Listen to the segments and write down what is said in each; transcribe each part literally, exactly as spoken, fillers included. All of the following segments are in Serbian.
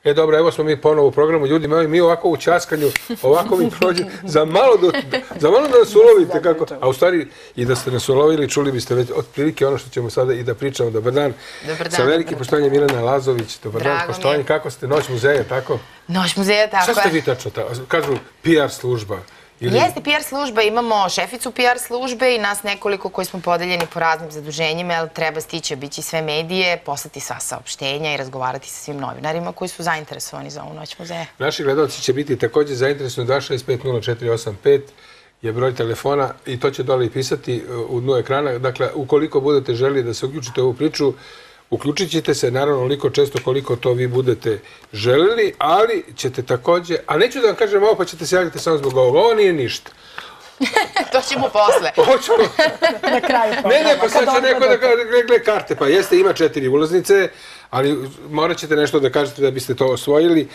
E dobro, evo smo mi ponovo u programu, ljudi, mi ovako u časkanju, ovako mi prođe, za malo da nas ulovite kako, a u stvari i da ste nas ulovili, čuli biste već otprilike ono što ćemo sada i da pričamo. Dobar dan. Sa velikim poštovanjem Milena Lazović, dobar dan, poštovanje, kako ste, Noć muzeja, tako? Noć muzeja, tako je. Šta ste vi tačno, kažu P R služba? Jeste P R služba, imamo šeficu P R službe i nas nekoliko koji smo podeljeni po raznim zaduženjima, jer treba stići obići sve medije, poslati sva saopštenja i razgovarati sa svim novinarima koji su zainteresovani za ovu Noć muzeja. Naši gledalci će biti također zainteresovani. Dva šest pet nula četiri osam pet je broj telefona i to će dole i pisati u dnu ekrana. Dakle, ukoliko budete želi da se uključite u ovu priču, uključit ćete se, naravno, onoliko često koliko to vi budete želeli, ali ćete također, a neću da vam kažem ovo pa ćete se javiti samo zbog ovoga, ovo nije ništa. To ćemo posle. Hoćemo. Na kraju programa. Ne, ne, pa sad će neko da gleda karte, pa jeste, ima četiri ulaznice, ali morat ćete nešto da kažete da biste to osvojili.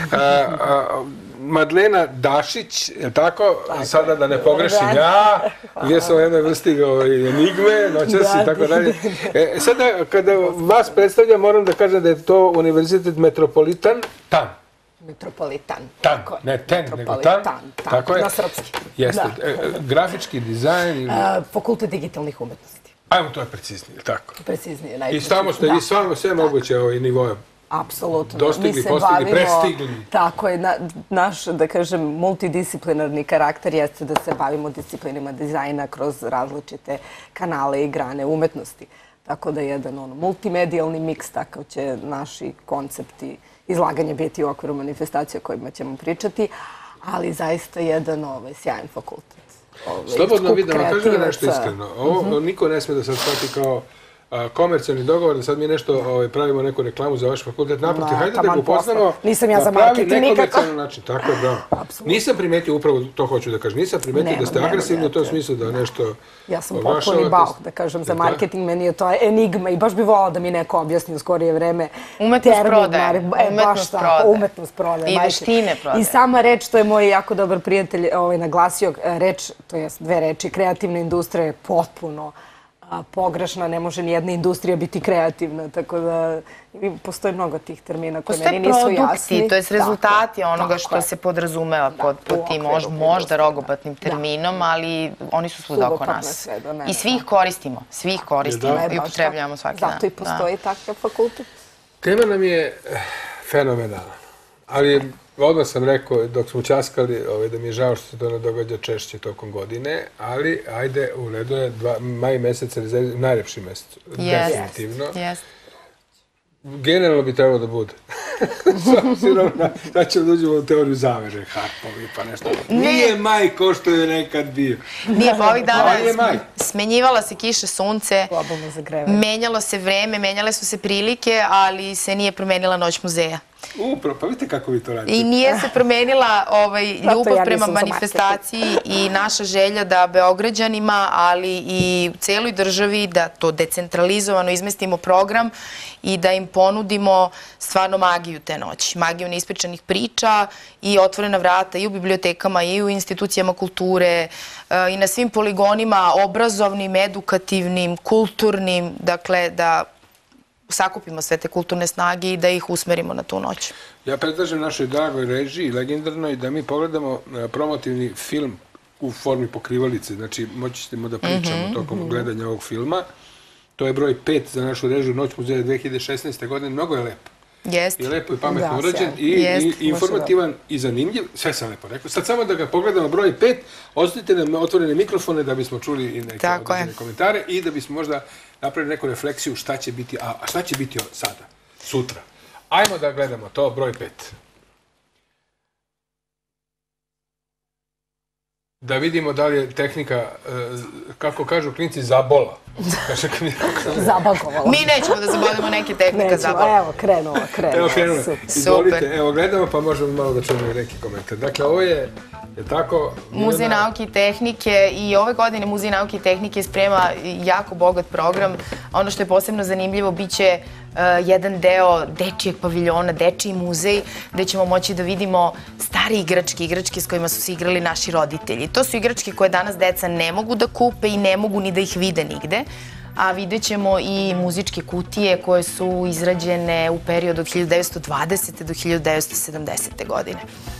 Madlena Dašić, je tako? Sada da ne pogrešim ja, gdje sam u jednoj vrsti enigme, noćas i tako dalje. Sada, kada vas predstavljam, moram da kažem da je to Univerzitet Metropolitan Tan. Metropolitan. Tan, ne ten, nego tan. Tako je. Na srpski. Jeste. Grafički dizajn ili... Fakultet digitalnih umetnosti. Ajmo, to je preciznije, tako. Preciznije, najpreciznije. I samo ste vi stvarno sve moguće nivoje apsolutno. Dostigli, postigli, prestigli. Tako je. Naš, da kažem, multidisciplinarni karakter jeste da se bavimo disciplinima dizajna kroz različite kanale i grane umetnosti. Tako da jedan multimedijalni miks, takav će naši koncepti izlaganje biti u okviru manifestacije o kojima ćemo pričati, ali zaista jedan sjajan fakultet. Slobodno vidim, ali kažem nešto iskreno. Ovo niko ne smije da sad shvati kao komercijalni dogovor, da sad mi nešto pravimo neku reklamu za vaš fakultet. Naprotiv, hajde da ga upoznamo na pravi nekomercijalni način. Tako je, da. Nisam primetio, upravo to hoću da kažem, nisam primetio da ste agresivni u tom smislu da nešto... Ja sam potpuni bauk, da kažem, za marketing, meni je to enigma i baš bi volala da mi neko objasni u skorije vreme. Umetnost prodaje. Baš tako, umetnost prodaje. I veštine prodaje. I sama reč, to je moj jako dobar prijatelj naglasio, reč, to je dve reči, kreativna industrija je potpuno pogrešna, ne može ni jedna industrija biti kreativna, tako da postoji mnogo tih termina koji meni nisu jasni. Postoje produkti, to je rezultati onoga što se podrazumeva pod tim možda rogobatnim terminom, ali oni su svuda oko nas. I svi ih koristimo, svi ih koristimo i upotrebljavamo svaki dan. Zato i postoji takav fakultet. Tema nam je fenomenalna, ali odmah sam rekao dok smo časkali da mi je žao što se to ne događa češće tokom godine, ali ajde, u redu je maj mesec, najljepši mesec, definitivno. Generalno bi trebalo da bude. Sad ćemo da uđemo u teoriju zavere, harpovi pa nešto. Nije maj ko što je nekad bio. Nije, pa ovih dana smenjivala se kiša, sunce, menjalo se vreme, menjale su se prilike, ali se nije promenila Noć muzeja. Upravo, pa vidite kako vi to radite. I nije se promenila ljubav prema manifestaciji i naša želja da Beograđanima, ali i celoj državi, da to decentralizovano izmestimo program i da im ponudimo stvarno magiju te noći. Magiju neispričanih priča i otvorena vrata i u bibliotekama i u institucijama kulture i na svim poligonima obrazovnim, edukativnim, kulturnim, dakle da sakupimo sve te kulturne snage i da ih usmerimo na tu noć. Ja predlažem našoj dragoj režiji, legendarnoj, da mi pogledamo promotivni film u formi pokrivalice. Znači, moći ćemo da pričamo tokom gledanja ovog filma. To je broj pet za našu režiju Noć muzeja dve hiljade šesnaeste. godine. Mnogo je lepo. Jeste. I lepo i pametno urađen i informativan i zanimljiv. Sve sam lepo rekao. Sad samo da ga pogledamo broj pet, ostavite nam otvorene mikrofone da bismo čuli i neke određene komentare i da bismo možda napravili neku refleksiju šta će biti, a šta će biti sada, sutra. Ajmo da gledamo to, broj pet. Da vidimo da li je tehnika, kako kažu klinci, zabola. Zabagovala. Mi nećemo da zabolimo neke tehnike zabola. Evo, krenula, krenula. Evo, krenula. Izvolite, evo, gledamo pa možemo malo da čujemo neki komentar. Dakle, ovo je, je tako... Muzej nauke i tehnike i ove godine Muzej nauke i tehnike sprema jako bogat program. Ono što je posebno zanimljivo, bit će jedan deo dečijeg paviljona, dečiji muzej, gde ćemo moći da vidimo stare igračke, igračke s kojima su se igrali naši roditelji. To su igračke koje danas deca ne mogu da kupe i ne mogu ni da ih vide nigde. a vidjet ćemo i muzičke kutije koje su izrađene u periodu od hiljadu devetsto dvadesete do hiljadu devetsto sedamdesete godine.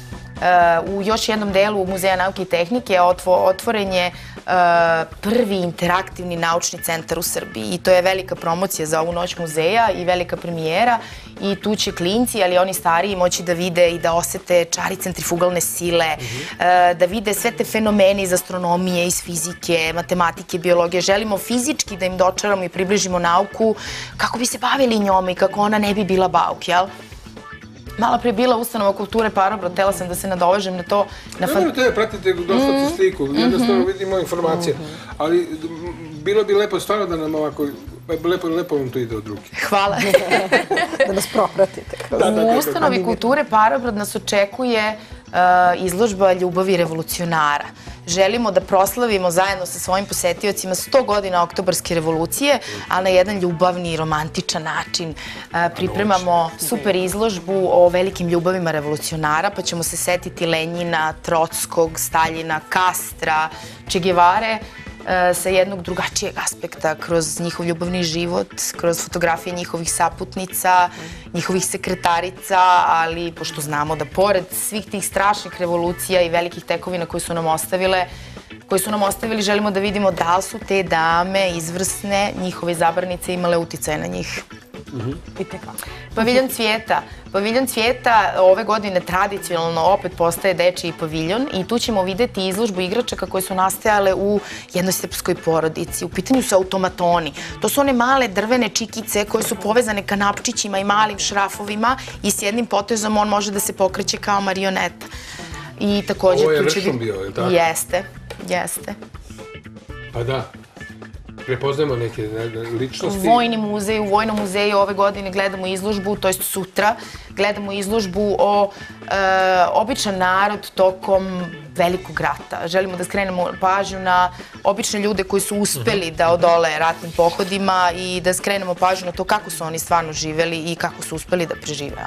U još jednom delu Muzeja nauke i tehnike otvoren je prvi interaktivni naučni centar u Srbiji i to je velika promocija za ovu noć muzeja i velika premijera i tu će klinci, ali oni stariji, moći da vide i da osete čari centrifugalne sile, da vide sve te fenomene iz astronomije, iz fizike, matematike, biologije. Želimo fizički da im dočaramo i približimo nauku kako bi se bavili njome i kako ona ne bi bila bauk, jel? Malo pre bila ustanova kulture Parobrod, htela sam da se nadovežem na to. Ne, te pratite dosta sliku, jednostavno vidimo informacije, ali bilo bi lepo stvarno da nam ovako, lepo i lepo vam to ide od ruke. Hvala. Da nas propratite. U ustanovi kulture Parobrod nas očekuje izložba Ljubavi revolucionara. Želimo da proslavimo zajedno sa svojim posetiocima sto godina Oktobarske revolucije, ali na jedan ljubavni i romantičan način. Pripremamo super izložbu o velikim ljubavima revolucionara, pa ćemo se setiti Lenjina, Trotskog, Staljina, Kastra, Che Guevare, sa jednog drugačijeg aspekta, kroz njihov ljubavni život, kroz fotografije njihovih saputnica, njihovih sekretarica, ali pošto znamo da pored svih tih strašnih revolucija i velikih tekovina koje su nam ostavile, koji su nam ostavili, želimo da vidimo da li su te dame izvrsne, njihove zabranice imale uticaje na njih. Paviljon cvijeta. Paviljon cvijeta ove godine tradicionalno opet postaje dečiji paviljon i tu ćemo videti izložbu igračaka koje su nastajale u jednoj srpskoj porodici. U pitanju su automatoni. To su one male drvene čikice koje su povezane kanapčićima i malim šrafovima i s jednim potezom on može da se pokreće kao marioneta. Ovo je Ršom bio, je li tako? Jeste, jeste. Pa da. Prepoznajemo neke ličnosti. U Vojni muzej, u Vojnom muzeju ove godine gledamo izložbu, to jest sutra, gledamo izložbu o običan narod tokom Velikog rata. Želimo da skrenemo pažnju na obične ljude koji su uspeli da odole ratnim pohodima i da skrenemo pažnju na to kako su oni stvarno živeli i kako su uspeli da prežive.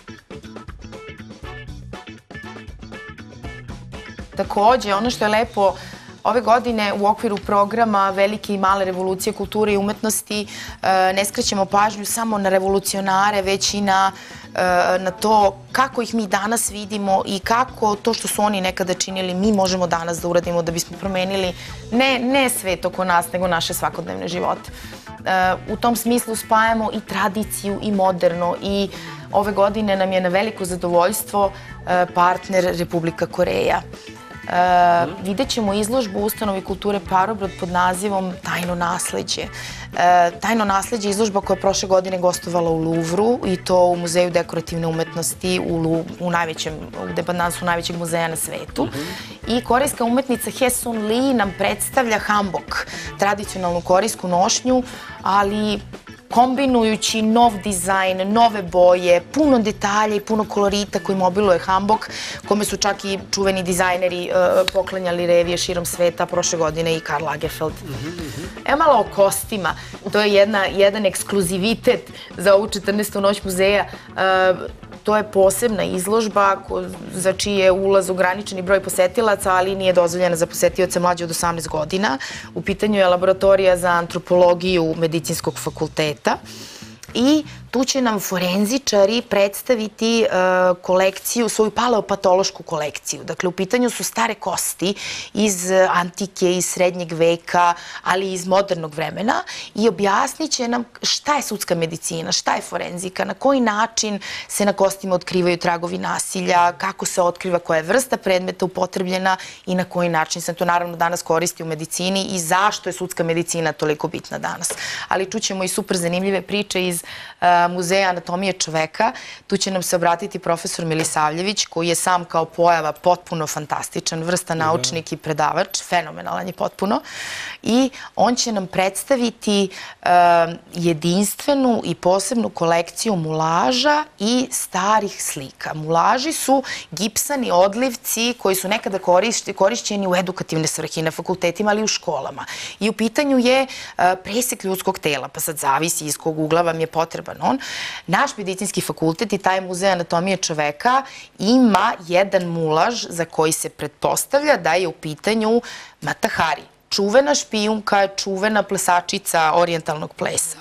Takođe, ono što je lepo ove godine u okviru programa Velike i male revolucije kulture i umetnosti ne skrećemo pažnju samo na revolucionare, već i na to kako ih mi danas vidimo i kako to što su oni nekada činili mi možemo danas da uradimo da bismo promenili ne svet oko nas, nego naše svakodnevne živote. U tom smislu spajamo i tradiciju i moderno i ove godine nam je na veliko zadovoljstvo partner Republika Koreja. Vidjet ćemo izložbu u ustanovi kulture Parobrod pod nazivom Tajno nasleđe. Tajno nasleđe je izložba koja je prošle godine gostovala u Luvru i to u Muzeju dekorativne umetnosti u najvećem, u depandansu najvećeg muzeja na svetu. I korejska umetnica He Sun Lee nam predstavlja hanbok, tradicionalnu korejsku nošnju, ali kombinujući nov dizajn, nove boje, puno detalja i puno kolorita koji obiluje hanbok, kome su čak i čuveni dizajneri poklanjali revije širom sveta, prošle godine i Karl Lagerfeld. Evo malo o kostima. To je jedan ekskluzivitet za ovu četrnaestu noć muzeja. To je posebna izložba za čiji je ulaz ograničeni broj posetilaca, ali nije dozvoljena za posetioce mlađe od osamnaest godina. U pitanju je laboratorija za antropologiju Medicinskog fakulteta i tu će nam forenzičari predstaviti kolekciju, svoju paleopatološku kolekciju. Dakle, u pitanju su stare kosti iz antike, iz srednjeg veka, ali i iz modernog vremena i objasnit će nam šta je sudska medicina, šta je forenzika, na koji način se na kostima otkrivaju tragovi nasilja, kako se otkriva koja je vrsta predmeta upotrebljena i na koji način se to naravno danas koristi u medicini i zašto je sudska medicina toliko bitna danas. Ali čućemo i super zanimljive priče iz Muzeja anatomije čoveka. Tu će nam se obratiti profesor Milisavljević, koji je sam kao pojava potpuno fantastičan, vrsta naučnik i predavač, fenomenalan je potpuno. I on će nam predstaviti jedinstvenu i posebnu kolekciju mulaža i starih slika. Mulaži su gipsani odlivci koji su nekada korišćeni u edukativne svrhe na fakultetima, ali i u školama. I u pitanju je presek ljudskog tela, pa sad zavisi iz kog ugla vam je potreban on. Naš medicinski fakultet i taj Muzej anatomije čoveka ima jedan mulaž za koji se pretpostavlja da je u pitanju Mata Hari, čuvena špijunka je čuvena plesačica orijentalnog plesa,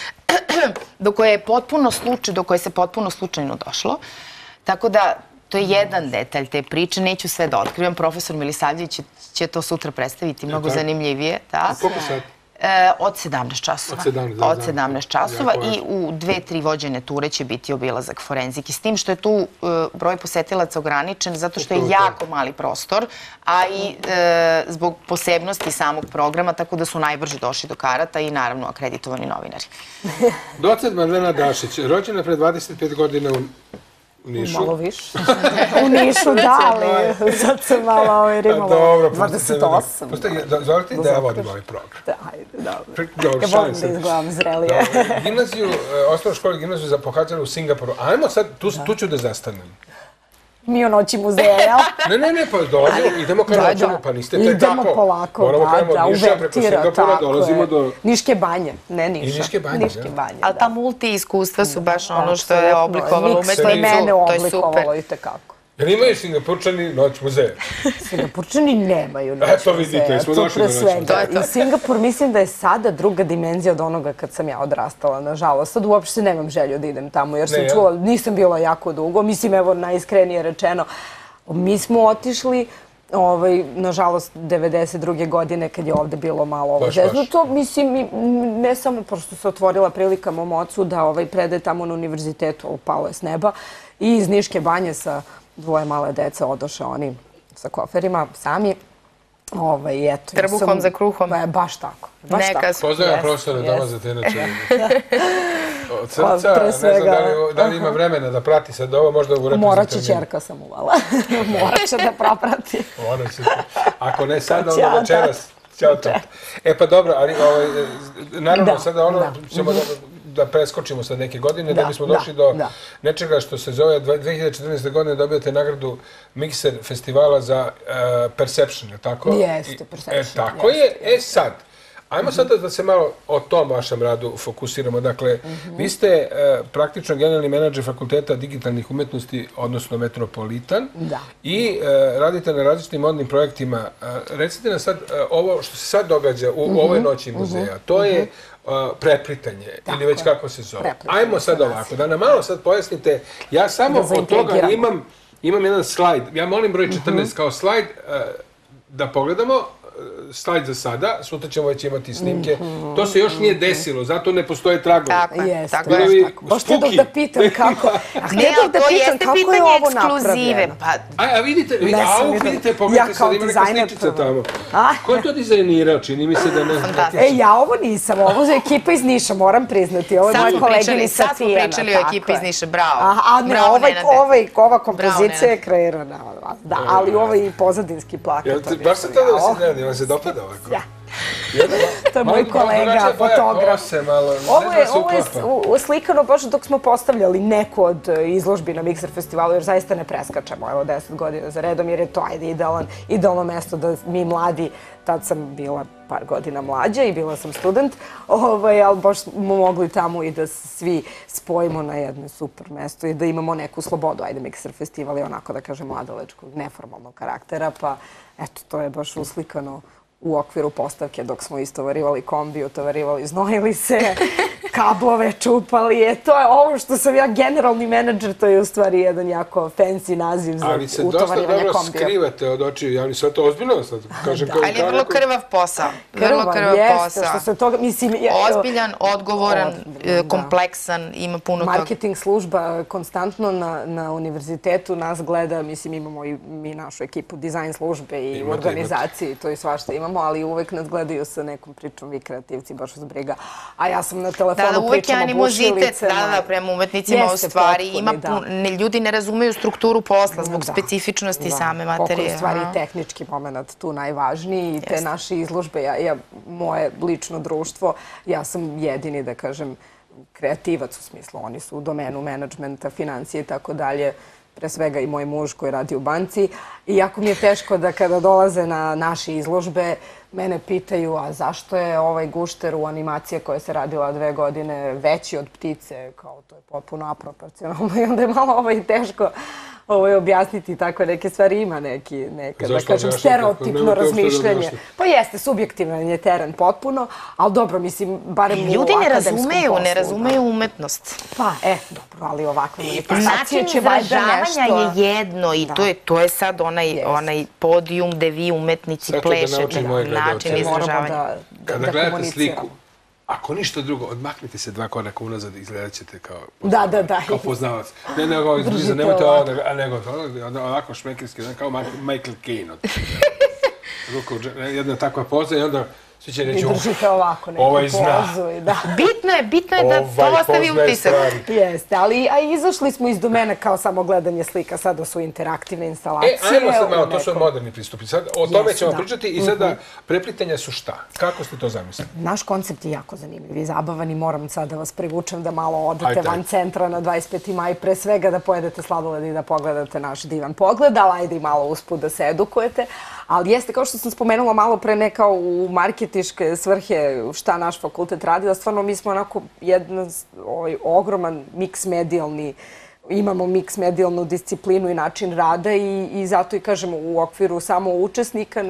do koje je potpuno slučaj, do koje se potpuno slučajno došlo. Tako da, to je jedan detalj te priče, neću sve da otkrivam. Profesor Milisavljević će to sutra predstaviti, mnogo zanimljivije. Koliko sati? Od sedamnaest časova. Od sedamnaest časova i u dve, tri vođene ture će biti obilazak forenzike. S tim što je tu broj posetilaca ograničen zato što je jako mali prostor, a i zbog posebnosti samog programa, tako da su najbrže došli do karata i naravno akreditovani novinari. Docent Madlena Dašić, rođena pre dvadeset pet godina u Nišu. Malo više. U Nišu, da, ali sad sam malo rimala. dvadeset osam. Zove ti da ja vodim ovaj program. Da, hajde, dobro. Ja volim da izgledam zrelije. Gimnaziju, osnovnu školu gimnaziju za pohađali u Singapuru. Ajmo sad, tu ću da zastanem. Mi o noći muzeja, jel? Ne, ne, ne, pa dolazimo, idemo ka noćemu, pa niste te tako. Idemo polako, da, da, uvertira, tako je. Niške banje, ne Niša. I Niške banje, da. Ali ta multi iskustva su baš ono što je oblikovalo umetnicu, to je mene oblikovalo i tekako. Jer imaju Singapurčani noć muzeja? Singapurčani nemaju noć muzeja. Eto vidite, smo došli do noć muzeja. I Singapur mislim da je sada druga dimenzija od onoga kad sam ja odrastala, nažalost. Sad uopšte nemam želju da idem tamo, jer sam čula, nisam bila jako dugo. Mislim, evo, najiskrenije rečeno, mi smo otišli, nažalost, devedeset druge godine, kad je ovde bilo malo zeznuto. Mislim, ne samo pošto se otvorila prilika mom ocu da predaje tamo na univerzitetu, palo je s neba, i iz Niške banje sa dvoje male dece odoše oni sa koferima sami. Trbuhom za kruhom. Baš tako. Pozdravljam profesora Damaza Tenača. Od srca, ne znam da li ima vremena da prati sad ovo, možda u reprezentativnom. Morat će čerka sam uvala. Morat će da proprati. Morat će. Ako ne sada, onda večeras. Ćao to. E pa dobro, ali naravno sada ono ćemo da preskočimo sad neke godine, da bismo došli do nečega što se zove dve hiljade četrnaeste. godine dobijate nagradu Mikser festivala za Perception, je tako? Jeste, Perception. Tako je. E sad, ajmo sad da se malo o tom vašem radu fokusiramo. Dakle, vi ste praktično generalni menadžer Fakulteta digitalnih umetnosti, odnosno Metropolitan, i radite na različitim modnim projektima. Recite nam sad, ovo što se sad događa u ovoj noći muzeja, to je preplitanje, ili već kako se zove. Ajmo sad ovako, da nam malo sad pojasnite. Ja samo od toga imam jedan slajd. Ja molim broj četrnaest kao slajd da pogledamo. Slajd za sada, sutra ćemo već imati snimke. To se još nije desilo, zato ne postoje tragovi. Tako je, tako je. Možete dok da pitam kako... Ne, ali to jeste pitanje ekskluzive. A vidite, vidite, pogledajte sad, ima neka sličica tamo. Ko je to dizajnirao? Čini mi se da ne znam. E, ja ovo nisam, ovo je ekipa iz Niša, moram priznati. Ovo je moja koleginica Tijana. Sad smo pričali o ekipi iz Niša, bravo. A ne, ova kompozicija je kreirana. Da, ali ovo je i pozadinski plakat. Baš se to da se ne, vam se dopada ovako? Ja. To je moj kolega, fotograf. Ovo je slikano baš dok smo postavljali neku od izložbi na Mikser festivalu, jer zaista ne preskačemo, evo, deset godina za redom, jer je to, ajde, idealno mesto da mi mladi, tad sam bila par godina mlađa i bila sam student, ali baš smo mogli tamo i da svi spojimo na jedno super mesto i da imamo neku slobodu. Ajde, Mikser festival je onako, da kažem, mladalačkog, neformalnog karaktera, pa eto, to je baš uslikano u okviru postavke dok smo istovarivali kombi, utovarivali, znojili se, kablove čupali. To je ovo što sam ja generalni menadžer, to je u stvari jedan jako fancy naziv za utovarivanje kombija. Ali se dosta dobro skrivate od očiju, ja li sve to ozbiljno sad kažem kao... Ali je vrlo krvav posao. Vrlo krvav posao. Ozbiljan, odgovoran, kompleksan, ima puno toga. Marketing služba konstantno na univerzitetu nas gleda, mislim imamo i mi našu ekipu dizajn službe i u organizaciji, to i svašta imamo, ali uvek nas gledaju sa nekom pričom, vi kreativci, baš uz briga. A ja sam na telefonu pričamo bušilicama. Da, da, uvek je animozitet, da, da, prema umetnicima u stvari. Ljudi ne razumeju strukturu posla zbog specifičnosti same materije. Koliko je u stvari tehnički moment tu najvažniji i te naše izložbe, moje lično društvo, ja sam jedini, da kažem, kreativac u smislu. Oni su u domenu menadžmenta, financije i tako dalje. Pre svega i moj muž koji radi u banci. I jako mi je teško da kada dolaze na naše izložbe, mene pitaju, a zašto je ovaj gušter u animacije koja se radila dve godine veći od ptice, kao to je potpuno aproporcionalno i onda je malo ovaj teško ovaj, objasniti tako neke stvari, ima neki, neka, da kažem, stereotipno razmišljanje. Pa jeste, subjektivan je teren potpuno, ali dobro, mislim, barem u akademskom poslu. Ljudi ne razumeju, ne razumeju umetnost. Pa, e, dobro, ali ovakve manifestacije će valjda nešto... Način izražavanja je jedno i to je, to je sad onaj, onaj podijum gde vi umetnici plešete. Način izražavanja. Kada gledate sliku, ako ništa drugo, odmaknite se dva koraka unazad i izgledat ćete kao poznavac. Ne, nego izbliza, nemojte ovo, nego ovako šmekerski, kao Michael Caine. Jedna takva poza i onda svi će reći, i držite ovako neku pozu. Bitno je, bitno je da to ostavi utisak. Jeste, ali izašli smo iz domena kao samo gledanje slika, sada su interaktivne instalacije. E, ajmo sad malo, to su moderni pristupi. O tome ćemo pričati i sada preplitanja su šta? Kako ste to zamislili? Naš koncept je jako zanimljiv i zabavan i moram sad da vas privučem da malo odete van centra na dvadeset peti maj, pre svega da pojedete sladoled i da pogledate naš divan pogled, ali ajde i malo usput da se edukujete. Ali jeste, kao što sam spomenula malo pre, ne kao u marketiške svrhe šta naš fakultet radi, da stvarno mi smo onako jedan ogroman miks medijalni, imamo miks medijalnu disciplinu i način rada i zato i kažemo u okviru samo učesnika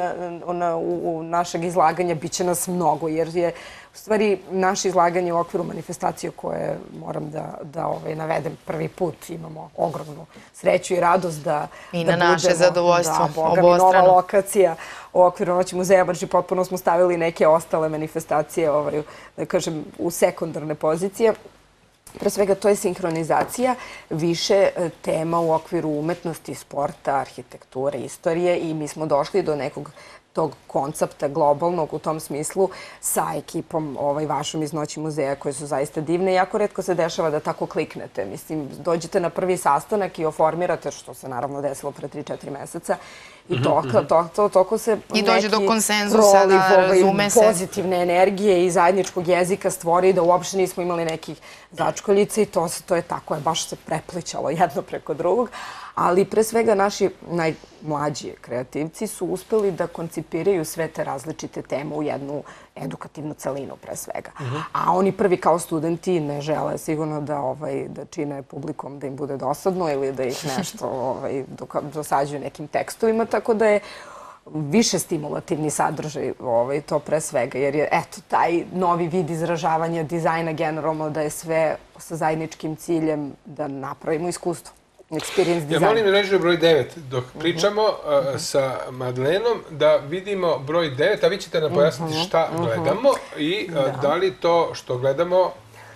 u našeg izlaganja bit će nas mnogo, jer je u stvari naše izlaganje u okviru manifestacije koje moram da navedem prvi put, imamo ogromnu sreću i radost da budemo. I na naše zadovoljstvo, obostrano. Nova lokacija u okviru Noći muzeja, znači potpuno smo stavili neke ostale manifestacije, da kažem, u sekundarne pozicije. Pre svega, to je sinhronizacija više tema u okviru umetnosti, sporta, arhitekture, istorije i mi smo došli do nekog tog koncepta globalnog u tom smislu sa ekipom vašom iz Noći muzeja koje su zaista divne. Jako retko se dešava da tako kliknete. Mislim, dođete na prvi sastanak i oformirate, što se naravno desilo pre tri četiri meseca, i toliko se i dođe do konsenzusa, da razume se, pozitivne energije i zajedničkog jezika stvori da uopšte nismo imali nekih začkoljica i to je tako, je baš se prepličalo jedno preko drugog. Ali pre svega naši najmlađi kreativci su uspeli da koncipiraju sve te različite teme u jednu edukativnu celinu pre svega. A oni prvi kao studenti ne žele sigurno da čine publikom da im bude dosadno ili da ih nešto dosađuju nekim tekstovima, tako da je više stimulativni sadržaj to pre svega, jer je eto taj novi vid izražavanja dizajna generalno da je sve sa zajedničkim ciljem da napravimo iskustvo. Ja molim režiju broj devet dok pričamo sa Madlenom da vidimo broj devet, a vi ćete nam pojasniti šta gledamo i da li to što gledamo,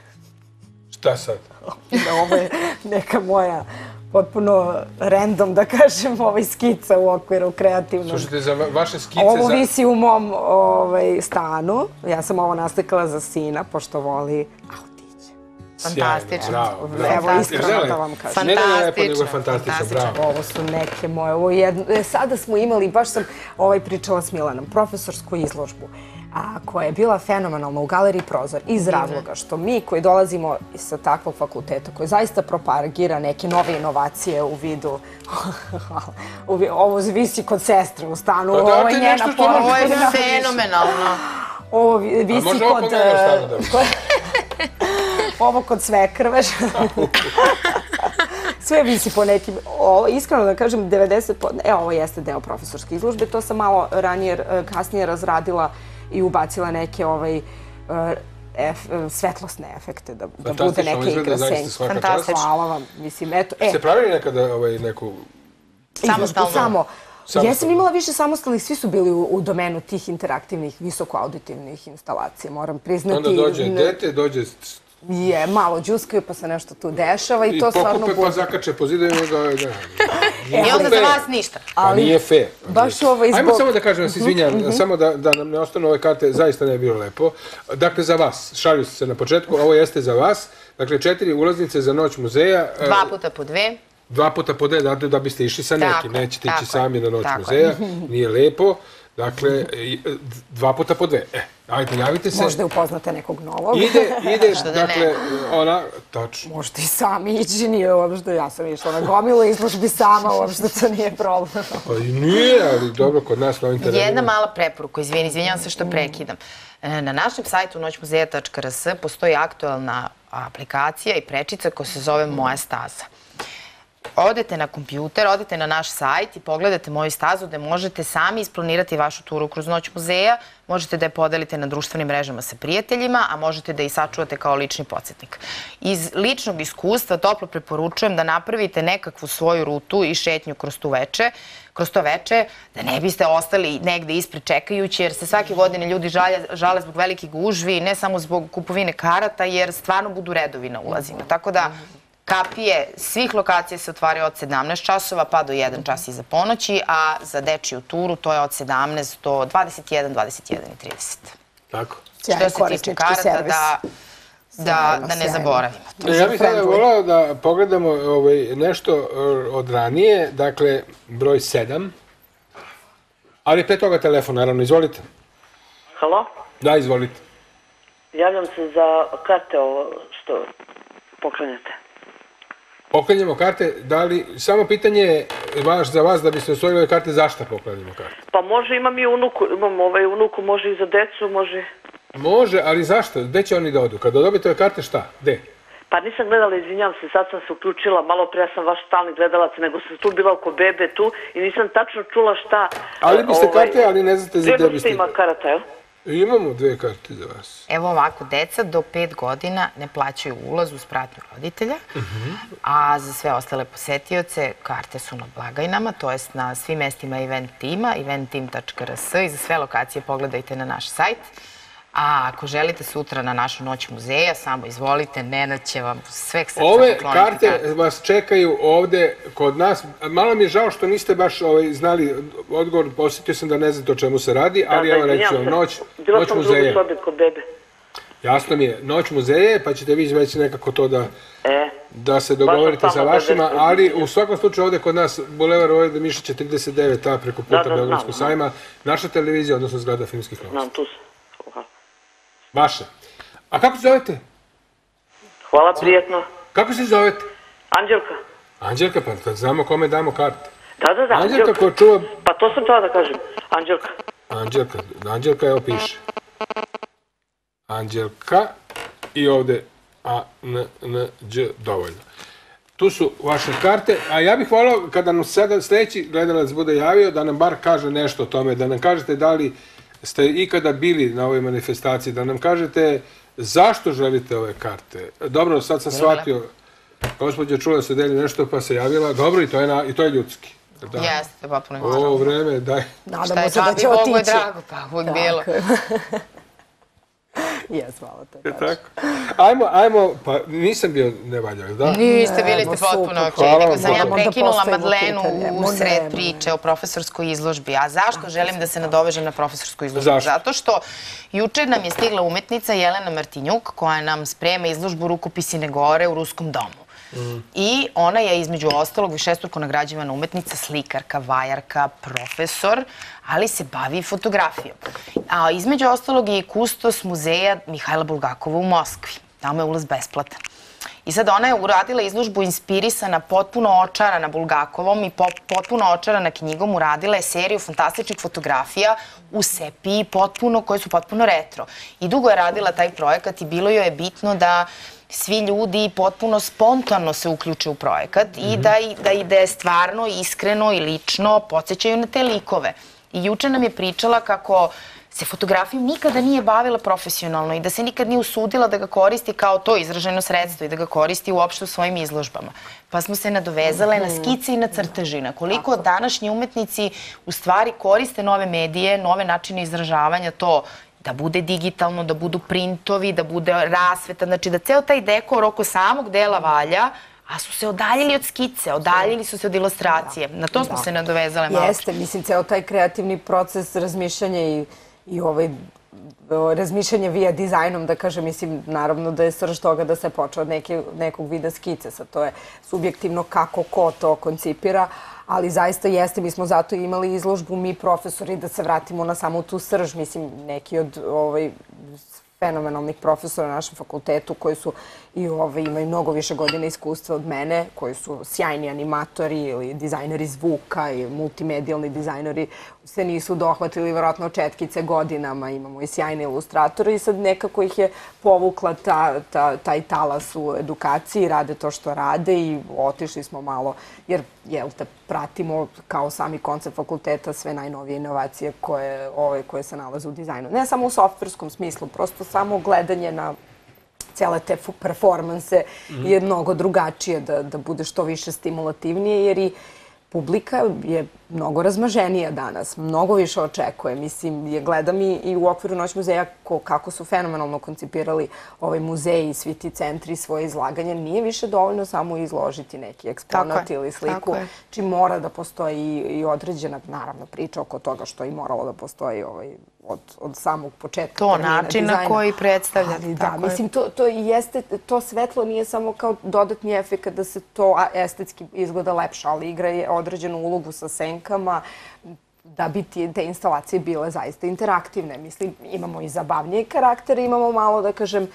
šta sad? Ovo je neka moja potpuno random, da kažem, skica u okviru kreativnog. Slušajte, za vaše skice... Ovo visi u mom stanu. Ja sam ovo naslikala za sina, pošto voli autiće. Fantastično. Evo, iskreno da vam kažem. Fantastično. Fantastično, bravo. Ovo su neke moje... Sada smo imali, baš sam pričala s Milanom, profesorsku izložbu koja je bila fenomenalna u Galeriji Prozor iz razloga što mi koji dolazimo sa takvog fakulteta koji zaista propagira neke nove inovacije u vidu, ovo visi kod sestre u stanu, ovo je njena poruka. Ovo je fenomenalno. Ovo visi kod... Ovo kod svekrve. Sve visi po nekim... Iskreno da kažem, devedeset posto... Evo, ovo jeste deo profesorske izložbe. To sam malo ranije, kasnije razradila i ubacila neke svetlosne efekte, da bude neke igre senke. Fantastično. Hvala vam. Ste pravili nekada neku... Samostalno. Ja sam imala više samostalnih, svi su bili u domenu tih interaktivnih, visokoauditivnih instalacija, moram priznati. Onda dođe dete, dođe... Je, malo džuskaju pa se nešto tu dešava i to stvarno bude. I pokupe pa zakače po zidovima da... I onda za vas ništa. Pa nije fair. Ajmo samo da kažem, vas izvinjam, samo da nam ne ostanu ove karte, zaista ne bilo lepo. Dakle, za vas, šalju se na početku, ovo jeste za vas. Dakle, četiri ulaznice za Noć muzeja. Dva puta po dve. Dva puta po dve, da biste išli sa nekim, nećete ići sami na Noć muzeja, nije lepo. Dakle, dva puta po dve. E, ajte, javite se. Možda upoznate nekog novog. Ide, ide, dakle, ona, tačno. Možete i sami ići, nije uopšte, ja sam išla na gomilu izložbi sama, uopšte to nije problem. Pa i nije, ali dobro, kod nas na ovim terenima. Jedna mala preporuka, izvini, izvinjam se što prekidam. Na našem sajtu noć muzeja tačka r s postoji aktualna aplikacija i prečica koja se zove Moja staza. Odete na kompjuter, odete na naš sajt i pogledate moju stazu gde možete sami isplanirati vašu turu kroz noć muzeja, možete da je podelite na društvenim mrežama sa prijateljima, a možete da i sačuvate kao lični podsjetnik. Iz ličnog iskustva toplo preporučujem da napravite nekakvu svoju rutu i šetnju kroz tu veče, kroz to veče, da ne biste ostali negde ispred čekajući, jer se svake godine ljudi žale zbog velikih gužvi, ne samo zbog kupovine karata, jer stvarno budu redovi na ulazima. Tako da, kapije svih lokacija se otvaraju od sedamnaest časova pa do jedan čas iza ponoći, a za dečiju turu to je od sedamnaest do dvadeset jedan, dvadeset jedan i trideset. Tako. Što se tiče karata, da ne zaboravimo. Ja bih sada volao da pogledamo nešto od ranije, dakle, broj sedam, ali pre toga telefon, naravno, izvolite. Halo? Da, izvolite. Javljam se za karte ovo što poklanjate. Poklanjamo karte, da li, samo pitanje je za vas da biste osvojili ove karte, zašto poklanjamo karte? Pa može, imam i unuku, imam ovaj unuku, može i za decu, može... Može, ali zašto? Gde će oni da odu? Kada dobijete ove karte, šta? Gde? Pa nisam gledala, izvinjam se, sad sam se uključila, malo pre sam vaš stalni gledalac, nego sam tu bila oko bebe tu i nisam tačno čula šta... Ali biste karte, ali ne znate za gde biste... Dve ima karata, evo? Imamo dve karte za vas. Evo ovako, deca do pet godina ne plaćaju ulaz uz pratnju roditelja, a za sve ostale posetioce karte su na blagajnama, to jest na svim mestima event tima, event team tačka r s i za sve lokacije pogledajte na naš sajt. A ako želite sutra na našu noć muzeja, samo izvolite, Nenad će vam sve srca pokloniti. Ove karte vas čekaju ovde kod nas. Malo mi je žao što niste baš znali odgovor, posjetio sam da ne znate o čemu se radi, ali evo reći vam noć muzeje. Bila sam u drugoj sobi kod bebe. Jasno mi je, noć muzeje, pa ćete vi već nekako to da se dogovorite sa vašima, ali u svakom slučaju ovde kod nas, Bulevar Vojvode Mišića trideset devet a preko puta Beogradskog sajma, naša televizija, odnosno zgrada filmskih novosti. Znam, tu se. Vaše. A kako se zovete? Hvala, prijetno. Kako se zovete? Anđelka. Anđelka, pa znamo kome damo karte. Da, da, da, Anđelka koja čuva... Pa to sam htjela da kažem. Anđelka. Anđelka. Anđelka, evo piše. Anđelka i ovde A, N, N, Đ, dovoljno. Tu su vaše karte, a ja bih volao kada nam sada sljedeći gledalac bude javio da nam bar kaže nešto o tome, da nam kažete da li ste ikada bili na ovoj manifestaciji, da nam kažete zašto želite ove karte. Dobro, sad sam shvatio, gospođa čula se deli nešto pa se javila, dobro i to je ljudski. Jeste, pa puno je malo. Ovo vreme, daj. Nadamo se da će otići. Bogu je drago, pa uvijek bilo. Jes, hvala te. Tako. Ajmo, ajmo, pa nisam bio nevaljav, da? Niste, bili ste potpuno okej. Nego sam ja prekinula Madlenu u sred priče o profesorskoj izložbi. A zašto želim da se nadovežem na profesorsku izložbu? Zato što juče nam je stigla umetnica Jelena Martinjuk koja nam sprema izložbu Rukopisine gore u Ruskom domu. I ona je između ostalog višestruko nagrađivana umetnica, slikarka, vajarka, profesor, ali se bavi i fotografijom. A između ostalog je i kustos muzeja Mihajla Bulgakova u Moskvi. Tamo je ulaz besplatan. I sad ona je uradila izložbu inspirisana, potpuno očarana Bulgakovom i potpuno očarana knjigom, uradila je seriju fantastičnih fotografija u sepiji, koje su potpuno retro. I dugo je radila taj projekat i bilo joj je bitno da svi ljudi potpuno spontano se uključe u projekat i da ide stvarno, iskreno i lično podsjećaju na te likove. I juče nam je pričala kako se fotografijom nikada nije bavila profesionalno i da se nikad nije usudila da ga koristi kao to izraženo sredstvo i da ga koristi uopšte u svojim izložbama. Pa smo se nadovezale na skice i na crtežina. Koliko današnji umetnici u stvari koriste nove medije, nove načine izražavanja, to da bude digitalno, da budu printovi, da bude rasveta, znači da ceo taj dekor oko samog dela valja, a su se odaljili od skice, odaljili su se od ilustracije. Na to smo se nadovezale malo. Jeste, mislim, ceo taj kreativni proces razmišljanja i razmišljanje via dizajnom, da kažem, mislim, naravno da je srž toga da se počne od nekog vida skice, sad to je subjektivno kako ko to koncipira, ali zaista jeste, mi smo zato imali izložbu mi profesori da se vratimo na samu tu srž, mislim, neki od fenomenalnih profesora na našem fakultetu koji su i imaju mnogo više godina iskustva od mene, koji su sjajni animatori ili dizajneri zvuka i multimedijalni dizajneri, se nisu dohvatili vjerojatno četkice godinama, imamo i sjajne ilustratore i sad nekako ih je povukla taj talas u edukaciji, rade to što rade i otišli smo malo, jer jel te pratimo kao sami koncept fakulteta sve najnovije inovacije koje se nalaze u dizajnu. Ne samo u softverskom smislu, prosto samo gledanje na cele te performanse je mnogo drugačije, da bude što više stimulativnije, jer i publika je mnogo razmaženija danas, mnogo više očekuje. Mislim, je gledam i u okviru Noć muzeja kako su fenomenalno koncipirali ovaj muzej i svi ti centri svoje izlaganje. Nije više dovoljno samo izložiti neki eksponat ili sliku, či mora da postoji i određena, naravno, priča oko toga što i moralo da postoji od samog početka. To način na koji predstavlja. Da, mislim, to jeste, to svetlo nije samo kao dodatni efekt da se to estetski izgleda lepše, ali igra je određenu ulogu sa senkama da bi te instalacije bile zaista interaktivne. Mislim, imamo i zabavnije karaktere, imamo malo, da kažem,